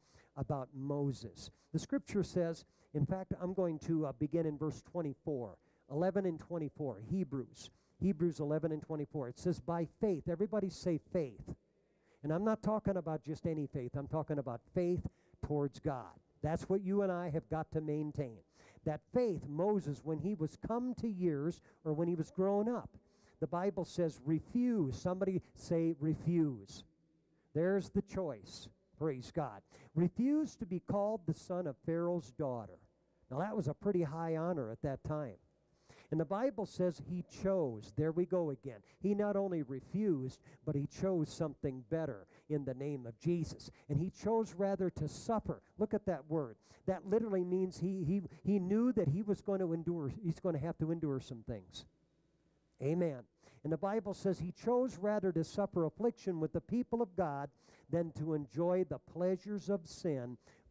Moses. The scripture says, in fact, I'm going to begin in verse 24. 11 and 24, Hebrews 11 and 24. It says, by faith, everybody say faith. And I'm not talking about just any faith. I'm talking about faith towards God. That's what you and I have got to maintain. That faith, Moses, when he was come to years or when he was grown up, the Bible says refuse. Somebody say refuse. There's the choice. Praise God. Refuse to be called the son of Pharaoh's daughter. Now that was a pretty high honor at that time. And the Bible says he chose. There we go again. He not only refused, but he chose something better in the name of Jesus. And he chose rather to suffer. Look at that word. That literally means he knew that he was going to endure. He's going to have to endure some things. Amen. And the Bible says he chose rather to suffer affliction with the people of God than to enjoy the pleasures of sin,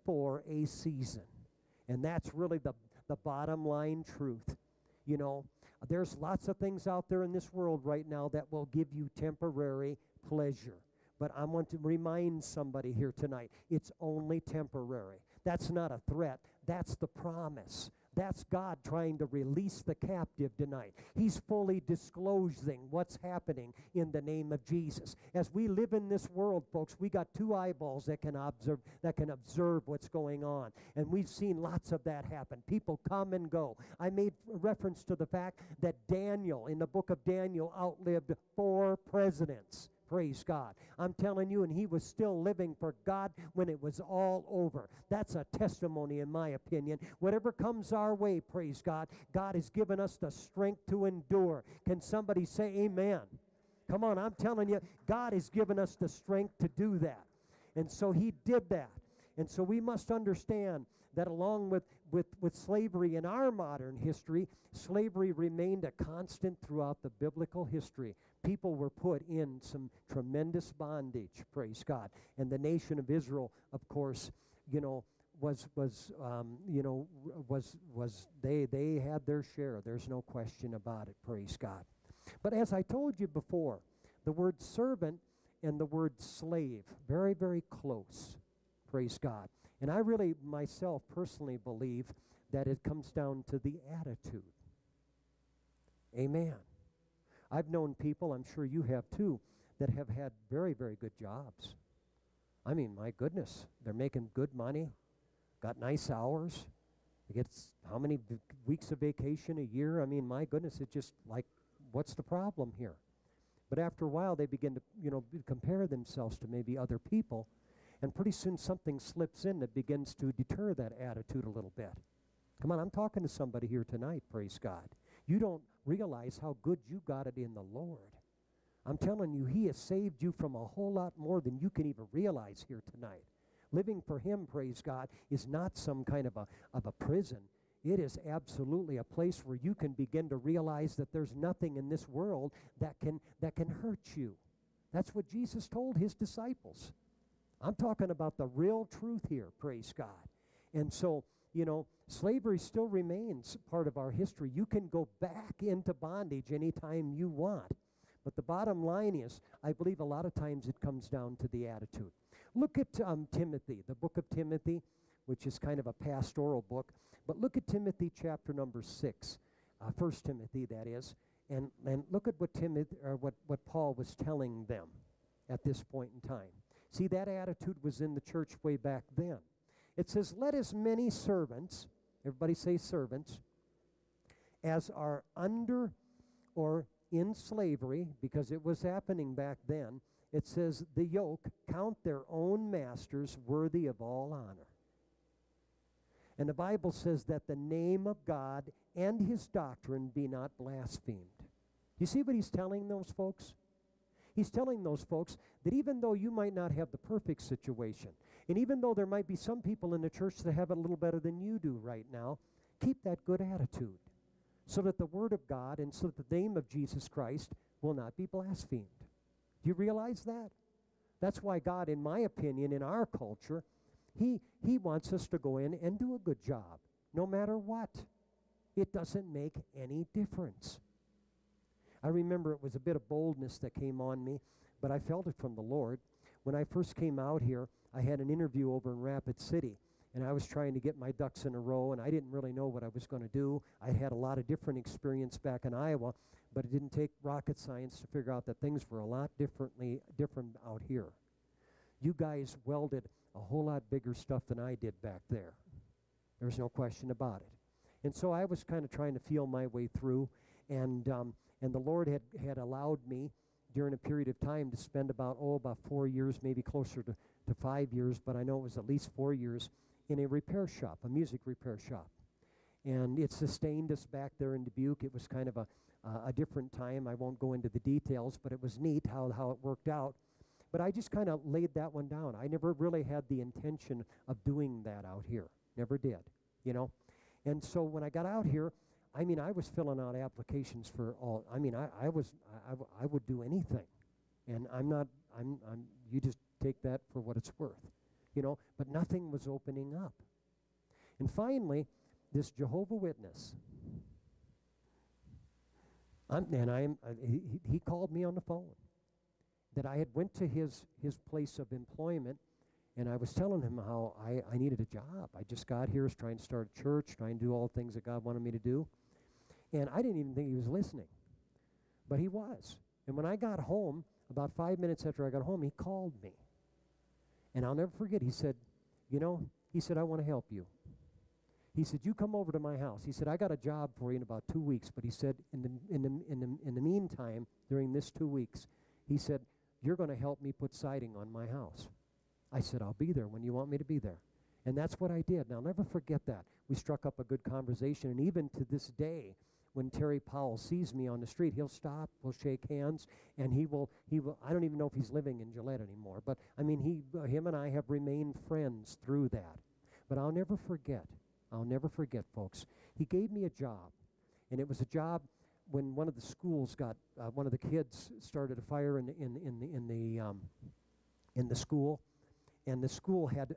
for a season. And that's really the bottom line truth. You know, there's lots of things out there in this world right now that will give you temporary pleasure. But I want to remind somebody here tonight, it's only temporary. That's not a threat. That's the promise. That's God trying to release the captive tonight. He's fully disclosing what's happening in the name of Jesus. As we live in this world, folks, we got two eyeballs that can observe what's going on. And we've seen lots of that happen. People come and go. I made reference to the fact that Daniel, in the book of Daniel, outlived 4 presidents. Praise God. I'm telling you, and he was still living for God when it was all over. That's a testimony, in my opinion. Whatever comes our way, praise God, God has given us the strength to endure. Can somebody say amen? Come on, I'm telling you, God has given us the strength to do that. And so he did that. And so we must understand that along with slavery in our modern history, slavery remained a constant throughout the biblical history. People were put in some tremendous bondage, praise God. And the nation of Israel, of course, they had their share. There's no question about it, praise God. But as I told you before, the word servant and the word slave, very, very close, praise God. And I really, myself, personally believe that it comes down to the attitude. Amen. I've known people, I'm sure you have too, that have had very, very good jobs. I mean, my goodness, they're making good money, got nice hours, they get how many weeks of vacation a year? I mean, my goodness, it's just like, what's the problem here? But after a while, they begin to, compare themselves to maybe other people, and pretty soon something slips in that begins to deter that attitude a little bit. Come on, I'm talking to somebody here tonight, praise God. You don't realize how good you got it in the Lord. I'm telling you, he has saved you from a whole lot more than you can even realize here tonight. Living for him, praise God, is not some kind of a prison. It is absolutely a place where you can begin to realize that there's nothing in this world that can hurt you. That's what Jesus told his disciples. I'm talking about the real truth here, praise God. And so, slavery still remains part of our history. You can go back into bondage anytime you want. But the bottom line is, I believe a lot of times it comes down to the attitude. Look at Timothy, the book of Timothy, which is kind of a pastoral book. But look at Timothy chapter number 6, 1 Timothy that is, and look at what Paul was telling them at this point in time. See, that attitude was in the church way back then. It says, let as many servants, everybody say servants, as are under or in slavery, because it was happening back then. It says, the yoke, count their own masters worthy of all honor. And the Bible says that the name of God and his doctrine be not blasphemed. You see what he's telling those folks? He's telling those folks that even though you might not have the perfect situation, and even though there might be some people in the church that have it a little better than you do right now, keep that good attitude so that the word of God and so that the name of Jesus Christ will not be blasphemed. Do you realize that? That's why God, in my opinion, in our culture, he wants us to go in and do a good job, no matter what. It doesn't make any difference. I remember it was a bit of boldness that came on me, but I felt it from the Lord. When I first came out here, I had an interview over in Rapid City, and I was trying to get my ducks in a row, and I didn't really know what I was going to do. I had a lot of different experience back in Iowa, but it didn't take rocket science to figure out that things were a lot different out here. You guys welded a whole lot bigger stuff than I did back there. There's no question about it. And so I was kind of trying to feel my way through, and the Lord had allowed me during a period of time to spend about 4 years, maybe closer to 5 years, but I know it was at least 4 years, in a repair shop, a music repair shop. And it sustained us back there in Dubuque. It was kind of a different time. I won't go into the details, but it was neat how it worked out. But I just kind of laid that one down. I never really had the intention of doing that out here. Never did, And so when I got out here, I was filling out applications for all. I would do anything. And you just take that for what it's worth. but nothing was opening up. And finally, this Jehovah Witness, he called me on the phone that I had went to his place of employment, and I was telling him how I needed a job. I just got here, was trying to start a church, trying to do all the things that God wanted me to do. And I didn't even think he was listening, but he was. And when I got home, about 5 minutes after I got home, he called me. And I'll never forget, he said, I want to help you. He said, you come over to my house. He said, I got a job for you in about 2 weeks. But he said, in the meantime, during this 2 weeks, he said, you're going to help me put siding on my house. I said, I'll be there when you want me to be there. And that's what I did. And I'll never forget that. We struck up a good conversation. And even to this day, when Terry Powell sees me on the street, he'll stop, we'll shake hands, and he will, I don't even know if he's living in Gillette anymore. But, him and I have remained friends through that. But I'll never forget, folks, he gave me a job. And it was a job when one of the schools got, one of the kids started a fire in the school. And the school had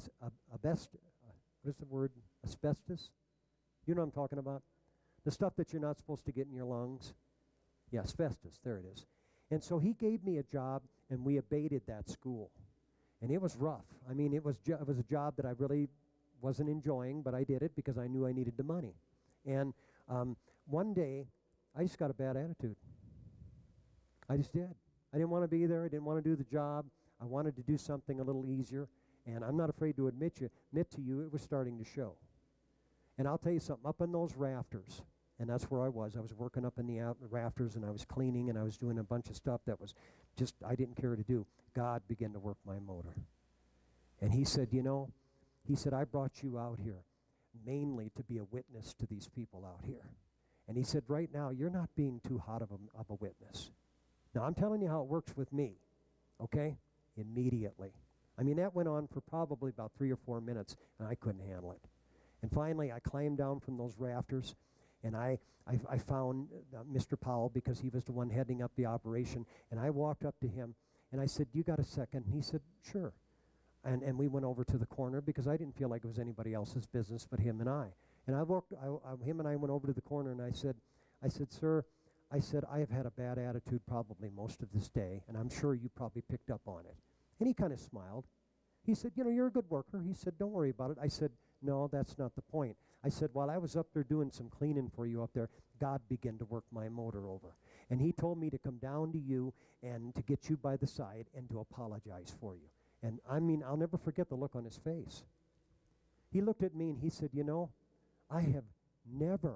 asbestos? You know what I'm talking about? The stuff that you're not supposed to get in your lungs. Yeah, asbestos, there it is. And so he gave me a job, and we abated that school. And it was rough. It was a job that I really wasn't enjoying, but I did it because I knew I needed the money. And one day, I just got a bad attitude. I just did. I didn't want to be there. I didn't want to do the job. I wanted to do something a little easier. And I'm not afraid to admit to you, it was starting to show. And I'll tell you something, up in those rafters, and that's where I was. I was working up in the rafters, and I was cleaning, and I was doing a bunch of stuff that was just, I didn't care to do. God began to work my motor. And he said, I brought you out here mainly to be a witness to these people out here. And he said, right now, you're not being too hot of a witness. Now, I'm telling you how it works with me, okay? Immediately. That went on for probably about 3 or 4 minutes, and I couldn't handle it. And finally, I climbed down from those rafters, and I found Mr. Powell, because he was the one heading up the operation, and I walked up to him, and I said, you got a second? And he said, sure. And we went over to the corner, because I didn't feel like it was anybody else's business but him and I. And him and I went over to the corner, and I said, sir, I have had a bad attitude probably most of this day, and I'm sure you probably picked up on it. And he kind of smiled. He said, you're a good worker. He said, don't worry about it. I said, no, that's not the point. I said, while I was up there doing some cleaning for you up there, God began to work my motor over. And he told me to come down to you and to get you by the side and to apologize for you. And I'll never forget the look on his face. He looked at me and he said, I have never,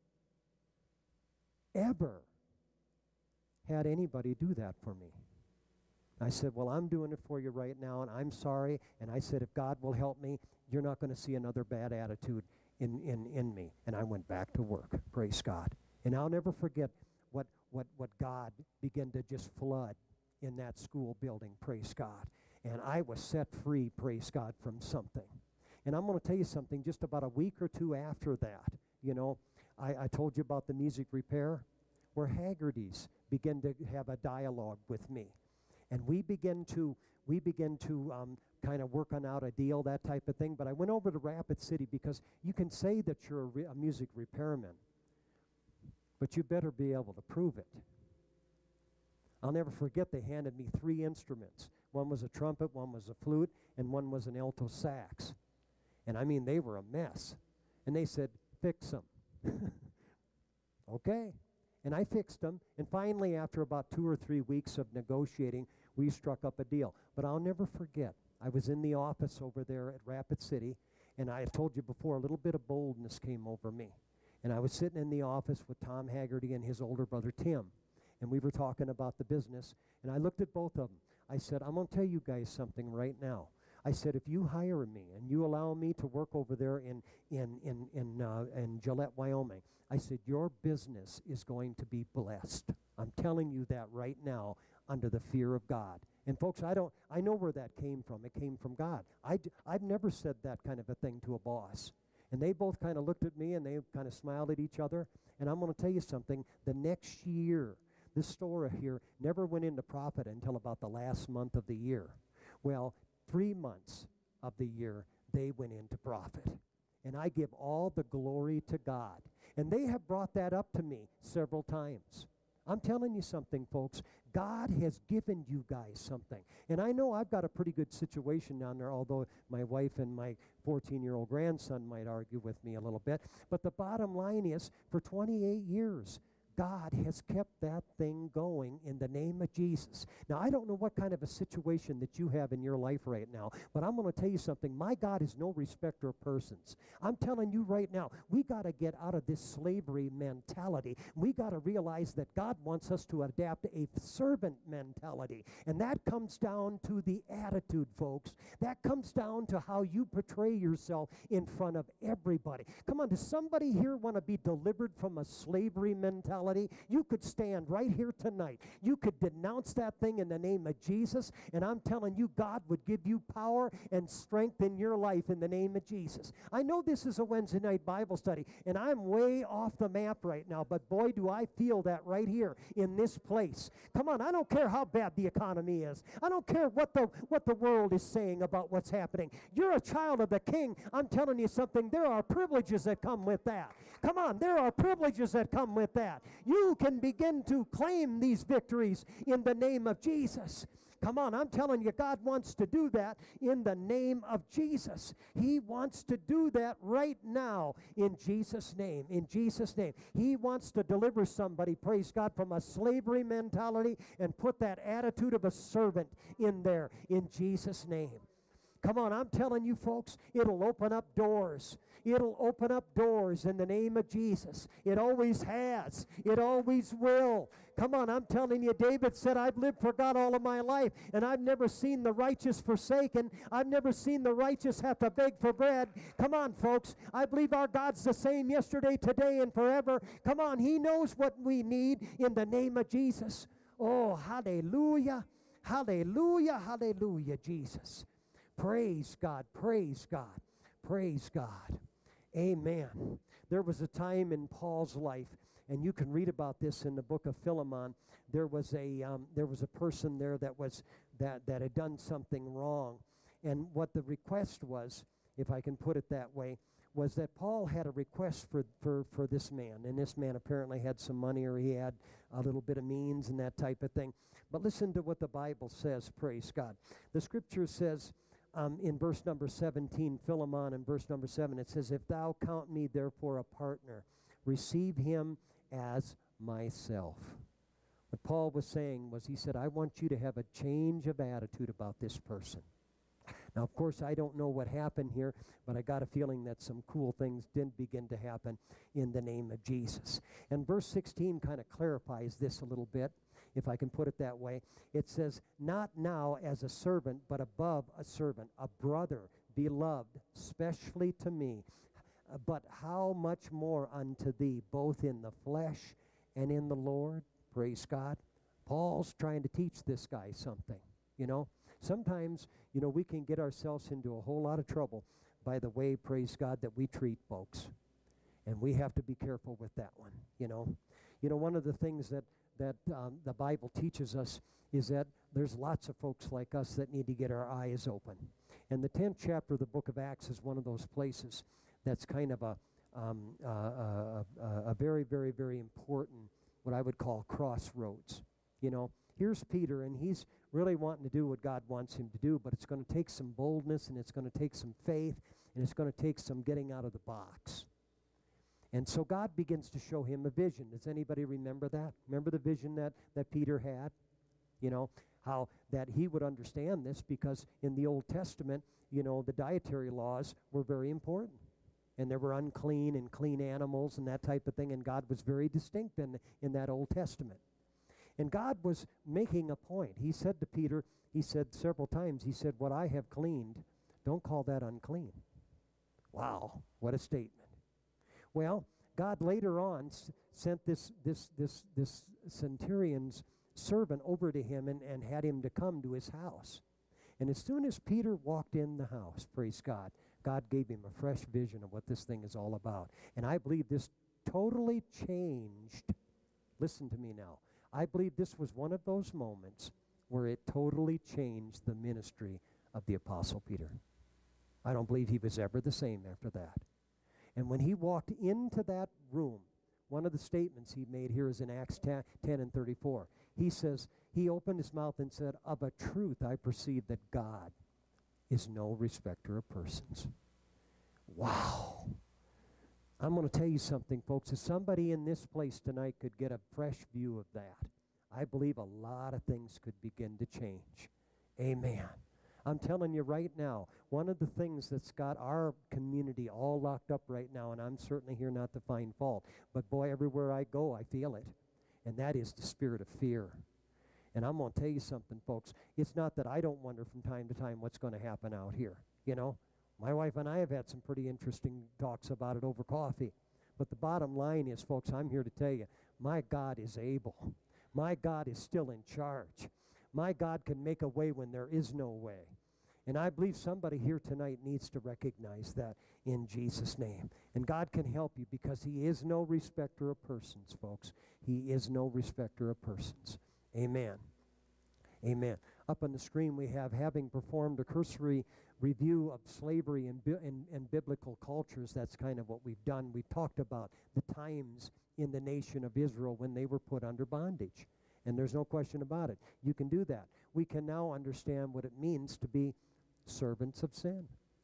ever had anybody do that for me. I said, well, I'm doing it for you right now, and I'm sorry. And I said, if God will help me, you're not going to see another bad attitude in me. And I went back to work, praise God. And I'll never forget what God began to just flood in that school building, praise God. And I was set free, praise God, from something. And I'm going to tell you something, just about a week or two after that, I told you about the music repair, where Haggerty's began to have a dialogue with me. And we began to kind of work on out a deal, that type of thing. But I went over to Rapid City, because you can say that you're a music repairman, but you better be able to prove it. I'll never forget, they handed me 3 instruments. One was a trumpet, one was a flute, and one was an alto sax. And they were a mess. And they said, fix them. Okay. And I fixed them. And finally, after about 2 or 3 weeks of negotiating, we struck up a deal. But I'll never forget, I was in the office over there at Rapid City, and I have told you before, a little bit of boldness came over me. And I was sitting in the office with Tom Haggerty and his older brother, Tim. And we were talking about the business. And I looked at both of them. I said, I'm going to tell you guys something right now. I said, if you hire me and you allow me to work over there in Gillette, Wyoming, I said, your business is going to be blessed. I'm telling you that right now, under the fear of God. And folks, I know where that came from. It came from God. I've never said that kind of a thing to a boss. And they both kind of looked at me, and they kind of smiled at each other. And I'm going to tell you something. The next year, this store here never went into profit until about the last month of the year. Well, 3 months of the year, they went into profit. And I give all the glory to God. And they have brought that up to me several times. I'm telling you something, folks. God has given you guys something. And I know I've got a pretty good situation down there, although my wife and my 14-year-old grandson might argue with me a little bit. But the bottom line is, for 28 years, God has kept that thing going in the name of Jesus. Now, I don't know what kind of a situation that you have in your life right now, but I'm going to tell you something. My God is no respecter of persons. I'm telling you right now, we got to get out of this slavery mentality. We got to realize that God wants us to adapt a servant mentality, and that comes down to the attitude, folks. That comes down to how you portray yourself in front of everybody. Come on, does somebody here want to be delivered from a slavery mentality? You could stand right here tonight. You could denounce that thing in the name of Jesus, and I'm telling you, God would give you power and strength in your life in the name of Jesus. I know this is a Wednesday night Bible study, and I'm way off the map right now, but boy, do I feel that right here in this place. Come on, I don't care how bad the economy is. I don't care what the world is saying about what's happening. You're a child of the King. I'm telling you something. There are privileges that come with that. Come on, there are privileges that come with that. You can begin to claim these victories in the name of Jesus. Come on, I'm telling you, God wants to do that in the name of Jesus. He wants to do that right now in Jesus' name. In Jesus' name. He wants to deliver somebody, praise God, from a slavery mentality and put that attitude of a servant in there in Jesus' name. Come on, I'm telling you, folks, it'll open up doors. It'll open up doors in the name of Jesus. It always has. It always will. Come on, I'm telling you, David said, I've lived for God all of my life, and I've never seen the righteous forsaken. I've never seen the righteous have to beg for bread. Come on, folks. I believe our God's the same yesterday, today, and forever. Come on, He knows what we need in the name of Jesus. Oh, hallelujah. Hallelujah, hallelujah, Jesus. Praise God, praise God, praise God. Amen. There was a time in Paul's life, and you can read about this in the book of Philemon. There was a person there that had done something wrong, and what the request was, if I can put it that way, was that Paul had a request for this man, and this man apparently had some money, or he had a little bit of means and that type of thing. But listen to what the Bible says. Praise God. The Scripture says, in verse number 17, Philemon, in verse number 7, it says, if thou count me therefore a partner, receive him as myself. What Paul was saying was, he said, I want you to have a change of attitude about this person. Now, of course, I don't know what happened here, but I got a feeling that some cool things did begin to happen in the name of Jesus. And verse 16 kind of clarifies this a little bit, if I can put it that way. It says, not now as a servant, but above a servant, a brother, beloved, specially to me, but how much more unto thee, both in the flesh and in the Lord. Praise God. Paul's trying to teach this guy something, you know. Sometimes, you know, we can get ourselves into a whole lot of trouble by the way, praise God, that we treat folks. And we have to be careful with that one, you know. You know, one of the things that the Bible teaches us is that there's lots of folks like us that need to get our eyes open. And the 10th chapter of the book of Acts is one of those places that's kind of a very, very, very important, what I would call crossroads. You know, here's Peter, and he's really wanting to do what God wants him to do, but it's going to take some boldness, and it's going to take some faith, and it's going to take some getting out of the box. And so God begins to show him a vision. Does anybody remember that? Remember the vision that Peter had? You know, how that he would understand this, because in the Old Testament, you know, the dietary laws were very important. And there were unclean and clean animals and that type of thing, and God was very distinct in that Old Testament. And God was making a point. He said to Peter, he said several times, he said, what I have cleaned, don't call that unclean. Wow, what a statement. Well, God later on sent this centurion's servant over to him and had him to come to his house. And as soon as Peter walked in the house, praise God, God gave him a fresh vision of what this thing is all about. And I believe this totally changed. Listen to me now. I believe this was one of those moments where it totally changed the ministry of the Apostle Peter. I don't believe he was ever the same after that. And when he walked into that room, one of the statements he made here is in Acts 10 and 34. He says, he opened his mouth and said, of a truth I perceive that God is no respecter of persons. Wow. I'm going to tell you something, folks. If somebody in this place tonight could get a fresh view of that, I believe a lot of things could begin to change. Amen. I'm telling you right now, one of the things that's got our community all locked up right now, and I'm certainly here not to find fault, but boy, everywhere I go, I feel it, and that is the spirit of fear. And I'm going to tell you something, folks. It's not that I don't wonder from time to time what's going to happen out here. You know, my wife and I have had some pretty interesting talks about it over coffee. But the bottom line is, folks, I'm here to tell you, my God is able. My God is still in charge. My God can make a way when there is no way. And I believe somebody here tonight needs to recognize that in Jesus' name. And God can help you because he is no respecter of persons, folks. He is no respecter of persons. Amen. Amen. Up on the screen we have, having performed a cursory review of slavery in biblical cultures, that's kind of what we've done. We've talked about the times in the nation of Israel when they were put under bondage. And there's no question about it. You can do that. We can now understand what it means to be servants of sin.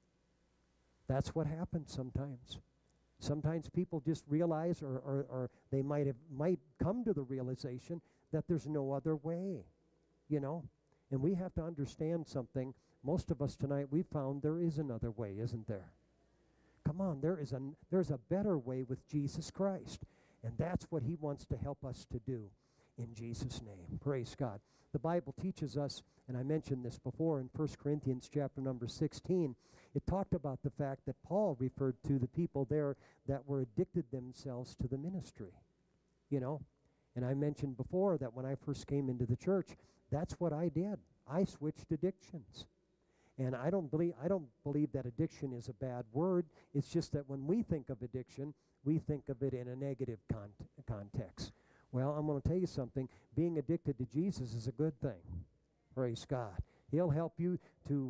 That's what happens sometimes. Sometimes people just realize, or they might come to the realization that there's no other way, you know. And we have to understand something. Most of us tonight, we've found there is another way, isn't there? Come on, there's a better way with Jesus Christ. And that's what he wants to help us to do in Jesus' name. Praise God. The Bible teaches us, and I mentioned this before in 1 Corinthians chapter number 16, it talked about the fact that Paul referred to the people there that were addicted themselves to the ministry, you know. And I mentioned before that when I first came into the church, that's what I did. I switched addictions. And I don't believe that addiction is a bad word. It's just that when we think of addiction, we think of it in a negative context. Well, I'm going to tell you something. Being addicted to Jesus is a good thing. Praise God. He'll help you to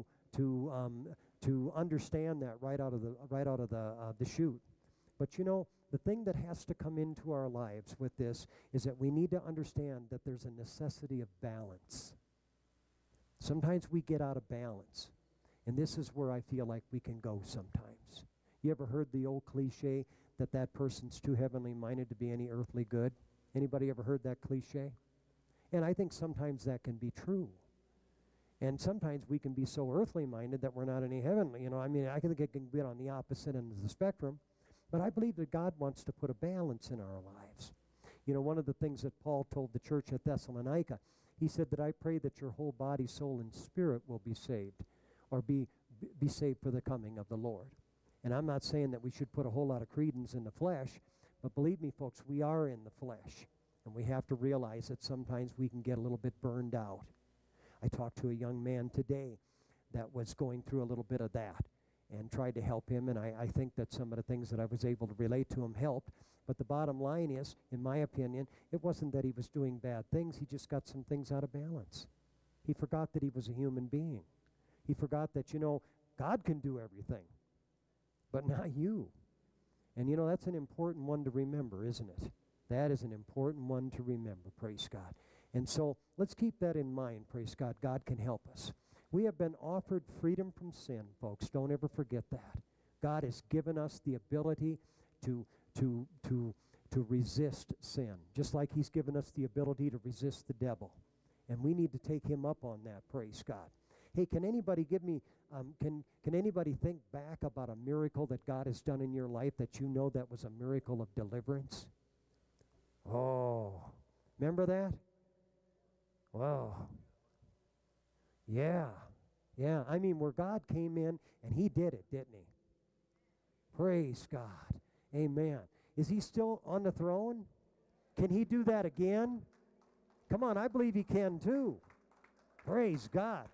understand that right out of the chute. But you know, the thing that has to come into our lives with this is that we need to understand that there's a necessity of balance. Sometimes we get out of balance, and this is where I feel like we can go sometimes. You ever heard the old cliche that person's too heavenly minded to be any earthly good? Anybody ever heard that cliche? And I think sometimes that can be true. And sometimes we can be so earthly minded that we're not any heavenly. You know, I mean, I think it can be on the opposite end of the spectrum. But I believe that God wants to put a balance in our lives. You know, one of the things that Paul told the church at Thessalonica, he said that I pray that your whole body, soul, and spirit will be saved, or be saved for the coming of the Lord. And I'm not saying that we should put a whole lot of credence in the flesh, but believe me, folks, we are in the flesh. And we have to realize that sometimes we can get a little bit burned out. I talked to a young man today that was going through a little bit of that and tried to help him, and I think that some of the things that I was able to relate to him helped. But the bottom line is, in my opinion, it wasn't that he was doing bad things. He just got some things out of balance. He forgot that he was a human being. He forgot that, you know, God can do everything, but not you. And, you know, that's an important one to remember, isn't it? That is an important one to remember, praise God. And so let's keep that in mind, praise God. God can help us. We have been offered freedom from sin, folks. Don't ever forget that. God has given us the ability to resist sin, just like he's given us the ability to resist the devil. And we need to take him up on that, praise God. Hey, can anybody give me, can anybody think back about a miracle that God has done in your life that you know that was a miracle of deliverance? Oh, remember that? Wow. Yeah. I mean, where God came in and he did it, didn't he? Praise God. Amen. Is he still on the throne? Can he do that again? Come on, I believe he can too. Praise God.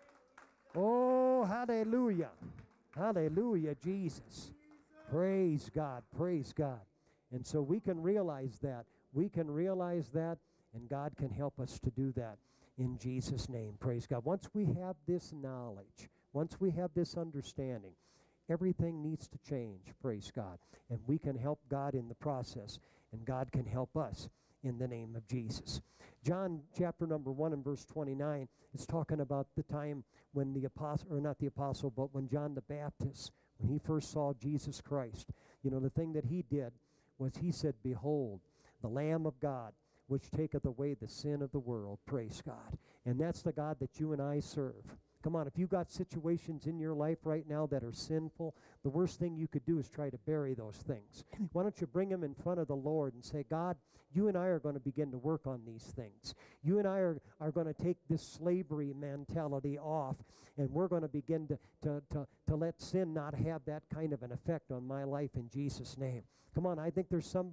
Oh, hallelujah. Hallelujah, Jesus. Praise God. Praise God. And so we can realize that. We can realize that, and God can help us to do that in Jesus' name. Praise God. Once we have this knowledge, Once we have this understanding, everything needs to change, praise God. And we can help God in the process, and God can help us in the name of Jesus. John chapter number 1 and verse 29 is talking about the time when the apostle, or not the apostle, but when John the Baptist, when he first saw Jesus Christ, the thing that he did was he said, "Behold, the Lamb of God, which taketh away the sin of the world." Praise God. And that's the God that you and I serve. Come on, if you got situations in your life right now that are sinful, the worst thing you could do is try to bury those things. Why don't you bring them in front of the Lord and say, "God, you and I are going to begin to work on these things. You and I are going to take this slavery mentality off, and we're going to begin to let sin not have that kind of an effect on my life in Jesus' name." Come on, I think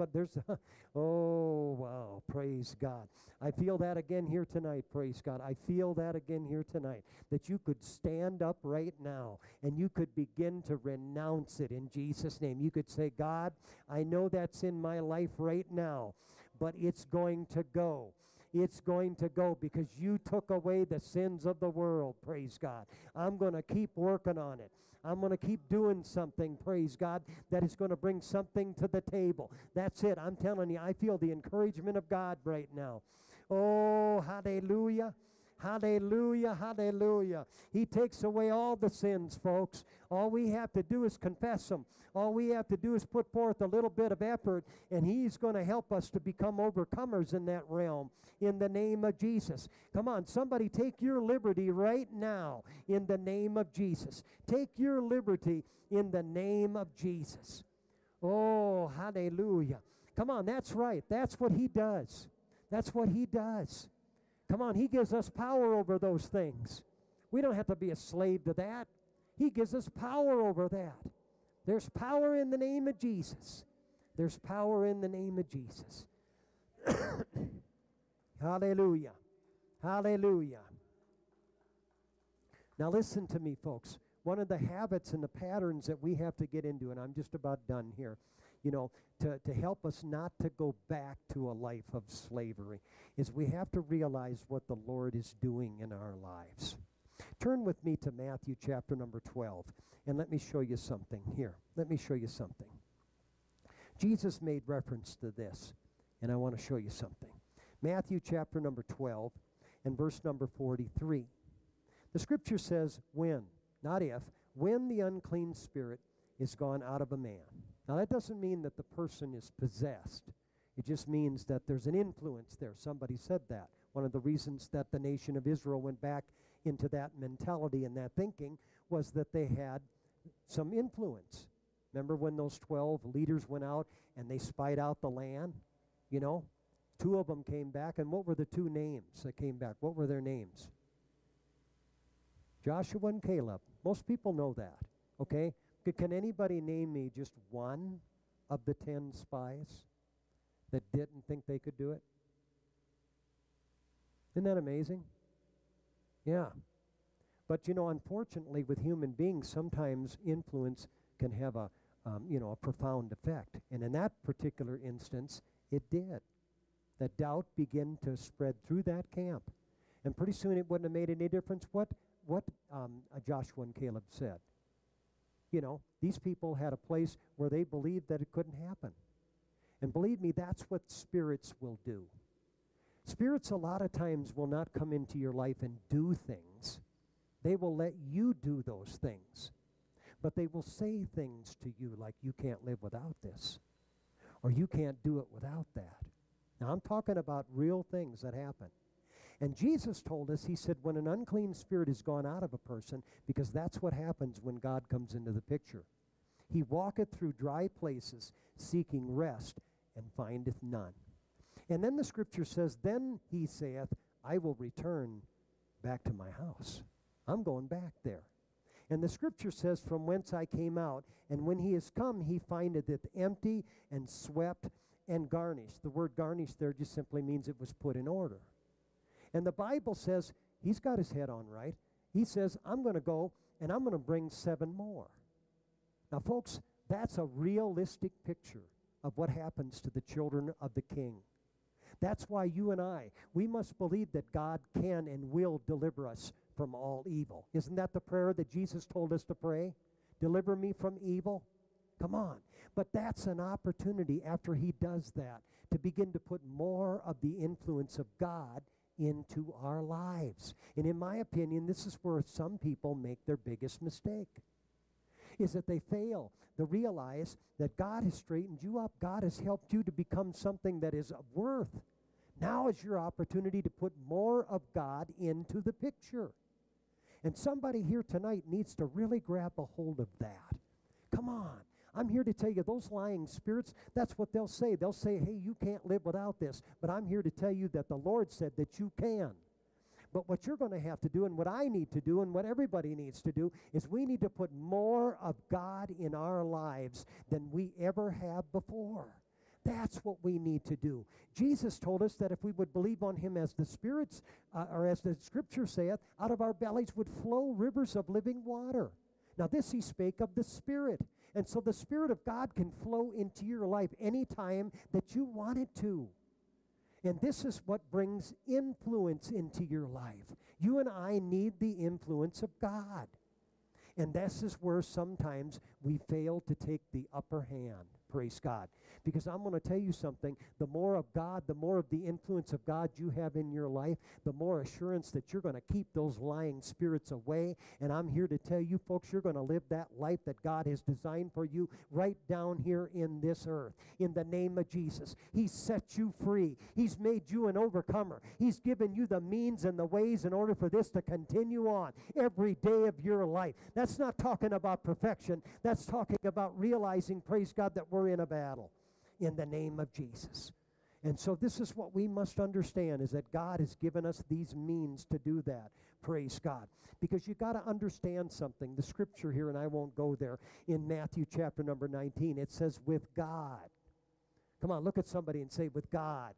oh, wow, praise God. I feel that again here tonight, praise God. I feel that again here tonight, that you could stand up right now and you could begin to renounce it in Jesus' name. You could say, "God, I know that's in my life right now, but it's going to go. It's going to go because you took away the sins of the world," praise God. I'm going to keep working on it. I'm going to keep doing something, praise God, that is going to bring something to the table. That's it. I'm telling you, I feel the encouragement of God right now. Oh, hallelujah. Hallelujah, hallelujah. He takes away all the sins, folks. All we have to do is confess them. All we have to do is put forth a little bit of effort, and He's going to help us to become overcomers in that realm in the name of Jesus. Come on, somebody take your liberty right now in the name of Jesus. Take your liberty in the name of Jesus. Oh, hallelujah. Come on, that's right. That's what He does. That's what He does. Come on, He gives us power over those things. We don't have to be a slave to that. He gives us power over that. There's power in the name of Jesus. There's power in the name of Jesus. Hallelujah. Hallelujah. Now listen to me, folks. One of the habits and the patterns that we have to get into, and I'm just about done here, to help us not to go back to a life of slavery, is we have to realize what the Lord is doing in our lives. Turn with me to Matthew chapter number 12, and let me show you something here. Let me show you something. Jesus made reference to this, and I want to show you something. Matthew chapter number 12 and verse number 43. The scripture says, when, not if, when the unclean spirit is gone out of a man. Now that doesn't mean that the person is possessed. It just means that there's an influence there. Somebody said that. One of the reasons that the nation of Israel went back into that mentality and that thinking was that they had some influence. Remember when those 12 leaders went out and they spied out the land? 2 of them came back, and what were the 2 names that came back? What were their names? Joshua and Caleb. Most people know that, okay? Can anybody name me just one of the 10 spies that didn't think they could do it? Isn't that amazing? Yeah. But, unfortunately, with human beings, sometimes influence can have a profound effect. And in that particular instance, it did. The doubt began to spread through that camp. And pretty soon it wouldn't have made any difference what Joshua and Caleb said. These people had a place where they believed that it couldn't happen. And believe me, that's what spirits will do. Spirits a lot of times will not come into your life and do things. They will let you do those things. But they will say things to you like, you can't live without this, or you can't do it without that. Now I'm talking about real things that happen. And Jesus told us, He said, when an unclean spirit is gone out of a person, because that's what happens when God comes into the picture. He walketh through dry places, seeking rest, and findeth none. And then the scripture says, then he saith, I will return back to my house. I'm going back there. And the scripture says, from whence I came out, and when he is come, he findeth it empty and swept and garnished. The word garnished there just simply means it was put in order. And the Bible says, he's got his head on right. He says, I'm going to go and I'm going to bring 7 more. Now, folks, that's a realistic picture of what happens to the children of the King. That's why you and I, we must believe that God can and will deliver us from all evil. Isn't that the prayer that Jesus told us to pray? Deliver me from evil. Come on. But that's an opportunity after he does that to begin to put more of the influence of God into our lives. And in my opinion, this is where some people make their biggest mistake, is that they fail to realize that God has straightened you up. God has helped you to become something that is of worth. Now is your opportunity to put more of God into the picture. And somebody here tonight needs to really grab a hold of that. Come on. I'm here to tell you, those lying spirits, that's what they'll say. They'll say, hey, you can't live without this. But I'm here to tell you that the Lord said that you can. But what you're going to have to do, and what I need to do, and what everybody needs to do, is we need to put more of God in our lives than we ever have before. That's what we need to do. Jesus told us that if we would believe on him as the spirits, or as the scripture saith, out of our bellies would flow rivers of living water. Now this he spake of the Spirit. And so the Spirit of God can flow into your life anytime that you want it to. And this is what brings influence into your life. You and I need the influence of God. And this is where sometimes we fail to take the upper hand. Praise God. Because I'm going to tell you something. The more of God, the more of the influence of God you have in your life, the more assurance that you're going to keep those lying spirits away. And I'm here to tell you, folks, you're going to live that life that God has designed for you right down here in this earth. In the name of Jesus. He's set you free. He's made you an overcomer. He's given you the means and the ways in order for this to continue on every day of your life. That's not talking about perfection. That's talking about realizing, praise God, that we're in a battle in the name of Jesus. And so this is what we must understand, is that God has given us these means to do that. Praise God. Because you got to understand something. The scripture here, and I won't go there, in Matthew chapter number 19, it says, with God. Come on, look at somebody and say, with God.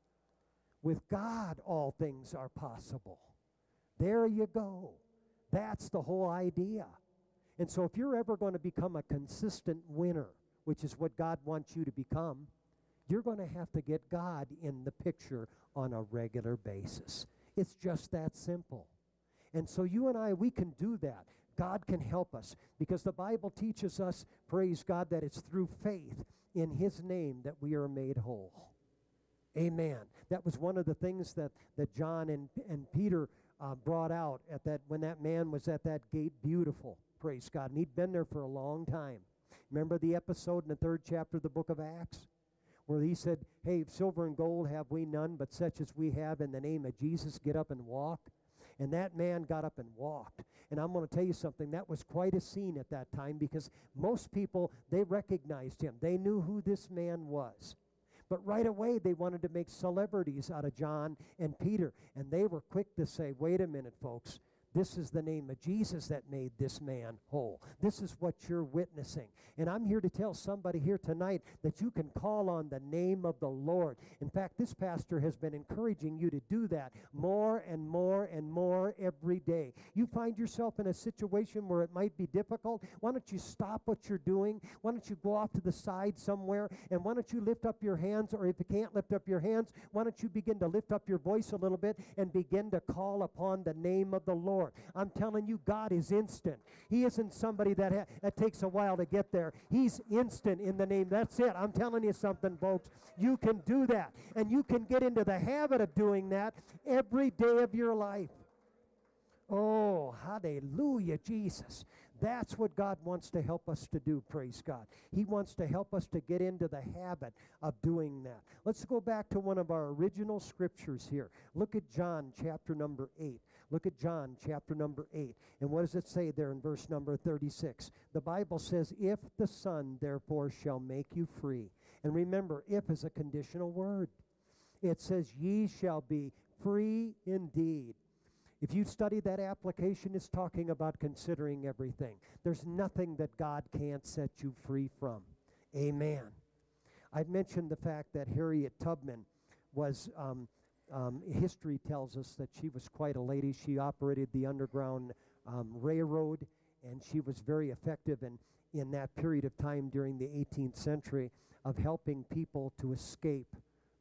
With God, all things are possible. There you go. That's the whole idea. And so if you're ever going to become a consistent winner, which is what God wants you to become, you're going to have to get God in the picture on a regular basis. It's just that simple. And so you and I, we can do that. God can help us because the Bible teaches us, praise God, that it's through faith in his name that we are made whole. Amen. That was one of the things that John and Peter brought out at that when that man was at that gate beautiful. Praise God. And he'd been there for a long time. Remember the episode in the 3rd chapter of the book of Acts where he said, hey, silver and gold have we none, but such as we have in the name of Jesus, get up and walk. And that man got up and walked. And I'm going to tell you something, that was quite a scene at that time because most people, they recognized him. They knew who this man was. But right away, they wanted to make celebrities out of John and Peter. And they were quick to say, wait a minute, folks. This is the name of Jesus that made this man whole. This is what you're witnessing. And I'm here to tell somebody here tonight that you can call on the name of the Lord. In fact, this pastor has been encouraging you to do that more and more and more every day. You find yourself in a situation where it might be difficult. Why don't you stop what you're doing? Why don't you go off to the side somewhere? And why don't you lift up your hands? Or if you can't lift up your hands, why don't you begin to lift up your voice a little bit and begin to call upon the name of the Lord? I'm telling you, God is instant. He isn't somebody that takes a while to get there. He's instant in the name. That's it. I'm telling you something, folks. You can do that. And you can get into the habit of doing that every day of your life. Oh, hallelujah, Jesus. That's what God wants to help us to do, praise God. He wants to help us to get into the habit of doing that. Let's go back to one of our original scriptures here. Look at John chapter number 8. Look at John chapter number 8. And what does it say there in verse number 36? The Bible says, if the Son therefore shall make you free. And remember, if is a conditional word. It says, ye shall be free indeed. If you study that application, it's talking about considering everything. There's nothing that God can't set you free from. Amen. I've mentioned the fact that Harriet Tubman was, history tells us that she was quite a lady. She operated the Underground Railroad, and she was very effective in that period of time during the 18th century of helping people to escape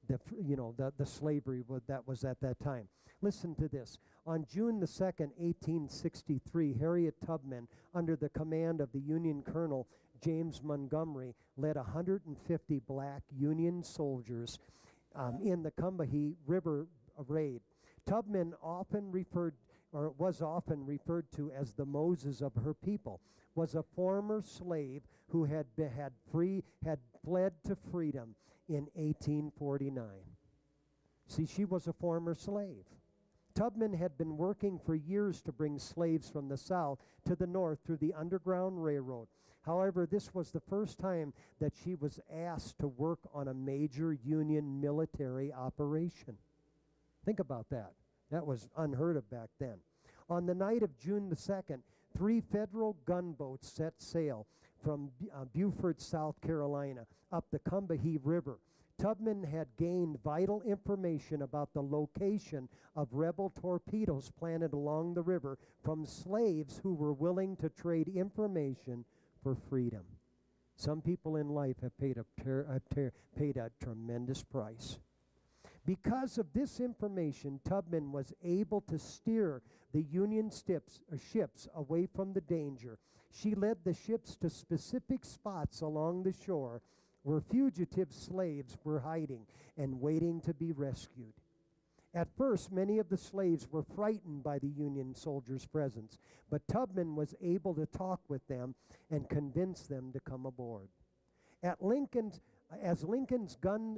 the slavery that was at that time. Listen to this. On June the 2nd, 1863, Harriet Tubman, under the command of the Union Colonel James Montgomery, led 150 black Union soldiers in the Combahee River raid. Tubman was often referred to as the Moses of her people, was a former slave who had fled to freedom in 1849. See, she was a former slave. Tubman had been working for years to bring slaves from the south to the north through the Underground Railroad. However, this was the first time that she was asked to work on a major Union military operation. Think about that. That was unheard of back then. On the night of June the 2nd, 3 federal gunboats set sail from Beaufort, South Carolina, up the Combahee River. Tubman had gained vital information about the location of rebel torpedoes planted along the river from slaves who were willing to trade information for freedom. Some people in life have paid a tremendous price. Because of this information, Tubman was able to steer the Union ships away from the danger. She led the ships to specific spots along the shore where fugitive slaves were hiding and waiting to be rescued. At first, many of the slaves were frightened by the Union soldiers' presence, but Tubman was able to talk with them and convince them to come aboard. As Lincoln's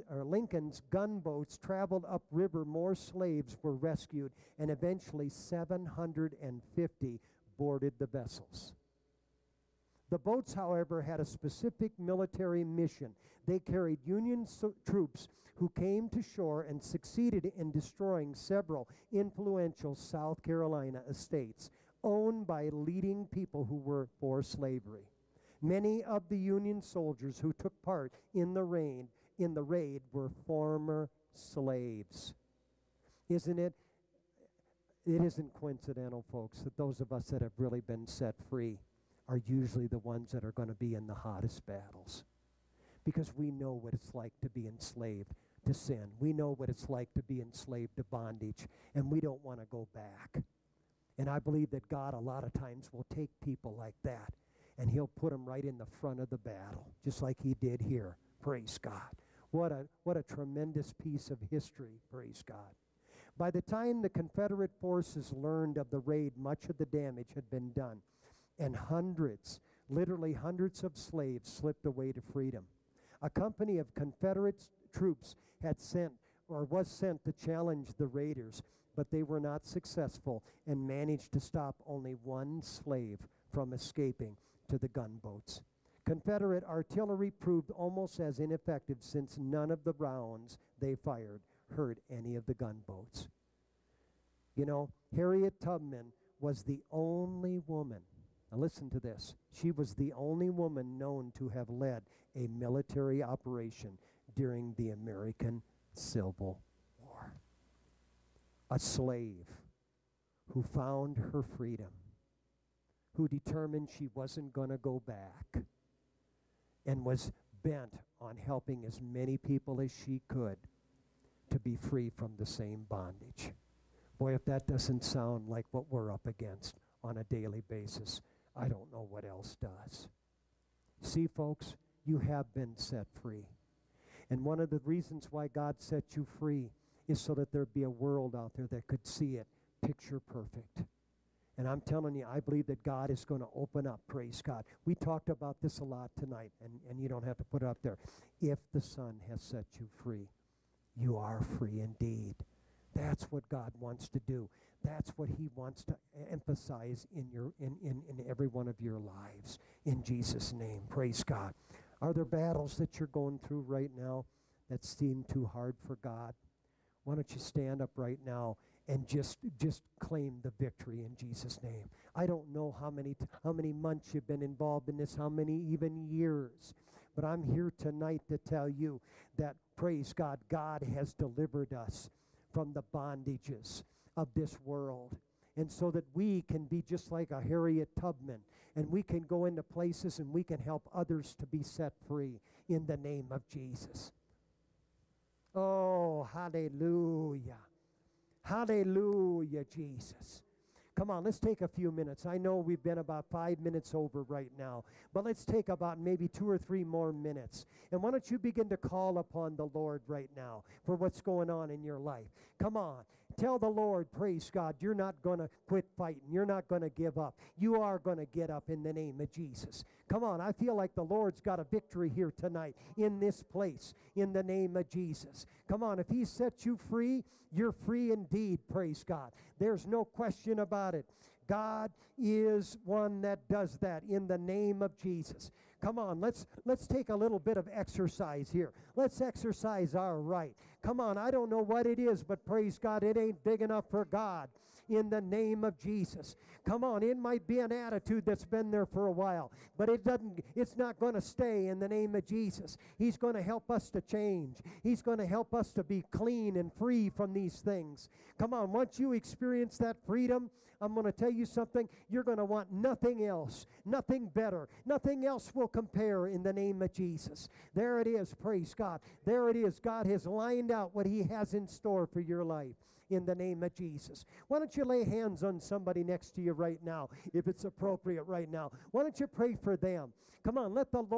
gunboats traveled upriver, more slaves were rescued, and eventually 750 boarded the vessels. The boats, however, had a specific military mission. They carried Union troops who came to shore and succeeded in destroying several influential South Carolina estates owned by leading people who were for slavery. Many of the Union soldiers who took part in the raid were former slaves. Isn't it? It isn't coincidental, folks, that those of us that have really been set free are usually the ones that are going to be in the hottest battles. Because we know what it's like to be enslaved to sin. We know what it's like to be enslaved to bondage, and we don't want to go back. And I believe that God a lot of times will take people like that, and he'll put them right in the front of the battle, just like he did here. Praise God. What a tremendous piece of history, praise God. By the time the Confederate forces learned of the raid, much of the damage had been done, and literally hundreds of slaves slipped away to freedom. A company of Confederate troops was sent to challenge the raiders, but they were not successful and managed to stop only one slave from escaping to the gunboats. Confederate artillery proved almost as ineffective since none of the rounds they fired hurt any of the gunboats. You know, Harriet Tubman was the only woman. Now listen to this. She was the only woman known to have led a military operation during the American Civil War. A slave who found her freedom, who determined she wasn't going to go back, and was bent on helping as many people as she could to be free from the same bondage. Boy, if that doesn't sound like what we're up against on a daily basis, I don't know what else does. See, folks, you have been set free. And one of the reasons why God set you free is so that there'd be a world out there that could see it picture perfect. And I'm telling you, I believe that God is going to open up, praise God. We talked about this a lot tonight, and you don't have to put it up there. If the Son has set you free, you are free indeed. That's what God wants to do. That's what he wants to emphasize in every one of your lives. In Jesus' name, praise God. Are there battles that you're going through right now that seem too hard for God? Why don't you stand up right now and just claim the victory in Jesus' name. I don't know how many months you've been involved in this, how many even years, but I'm here tonight to tell you that, praise God, God has delivered us from the bondages of this world. And so that we can be just like a Harriet Tubman, and we can go into places and we can help others to be set free in the name of Jesus. Oh, hallelujah. Hallelujah, Jesus. Come on, let's take a few minutes. I know we've been about 5 minutes over right now, but let's take about maybe 2 or 3 more minutes. And why don't you begin to call upon the Lord right now for what's going on in your life? Come on. Tell the Lord, praise God, you're not going to quit fighting. You're not going to give up. You are going to get up in the name of Jesus. Come on, I feel like the Lord's got a victory here tonight in this place in the name of Jesus. Come on, if He sets you free, you're free indeed, praise God. There's no question about it. God is one that does that in the name of Jesus. Come on, let's take a little bit of exercise here. Let's exercise our right. Come on, I don't know what it is, but praise God, it ain't big enough for God in the name of Jesus. Come on, it might be an attitude that's been there for a while, but it's not going to stay in the name of Jesus. He's going to help us to change. He's going to help us to be clean and free from these things. Come on, once you experience that freedom, I'm going to tell you something. You're going to want nothing else, nothing better. Nothing else will compare in the name of Jesus. There it is, praise God. There it is. God has lined out what He has in store for your life in the name of Jesus. Why don't you lay hands on somebody next to you right now, if it's appropriate right now? Why don't you pray for them? Come on,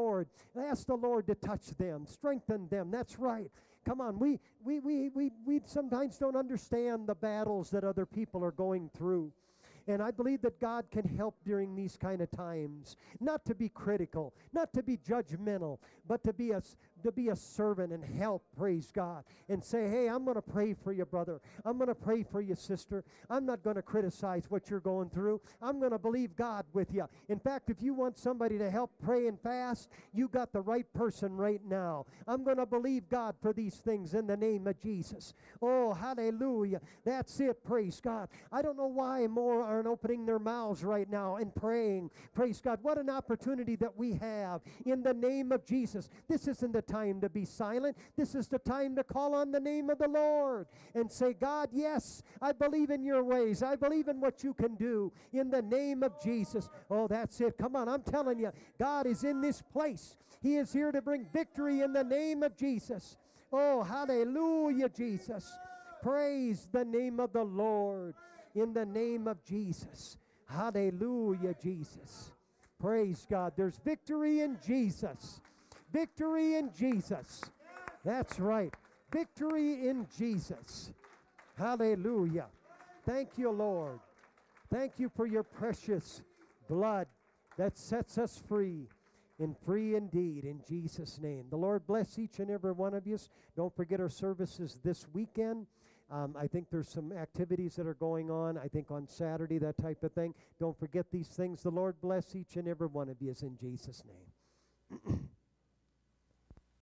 ask the Lord to touch them, strengthen them. That's right. Come on, we sometimes don't understand the battles that other people are going through. And I believe that God can help during these kind of times, not to be critical, not to be judgmental, but to be a servant and help, praise God, and say, hey, I'm going to pray for you, brother. I'm going to pray for you, sister. I'm not going to criticize what you're going through. I'm going to believe God with you. In fact, if you want somebody to help pray and fast, you got the right person right now. I'm going to believe God for these things in the name of Jesus. Oh, hallelujah. That's it, praise God. I don't know why more aren't opening their mouths right now and praying. Praise God. What an opportunity that we have in the name of Jesus. This isn't the time to be silent. This is the time to call on the name of the Lord and say, God, yes, I believe in your ways. I believe in what you can do in the name of Jesus. Oh, that's it. Come on, I'm telling you, God is in this place. He is here to bring victory in the name of Jesus. Oh, hallelujah, Jesus. Praise the name of the Lord in the name of Jesus. Hallelujah, Jesus. Praise God. There's victory in Jesus. Victory in Jesus. That's right. Victory in Jesus. Hallelujah. Thank you, Lord. Thank you for your precious blood that sets us free, and free indeed, in Jesus' name. The Lord bless each and every one of you. Don't forget our services this weekend. I think there's some activities that are going on, I think on Saturday, that type of thing. Don't forget these things. The Lord bless each and every one of you in Jesus' name.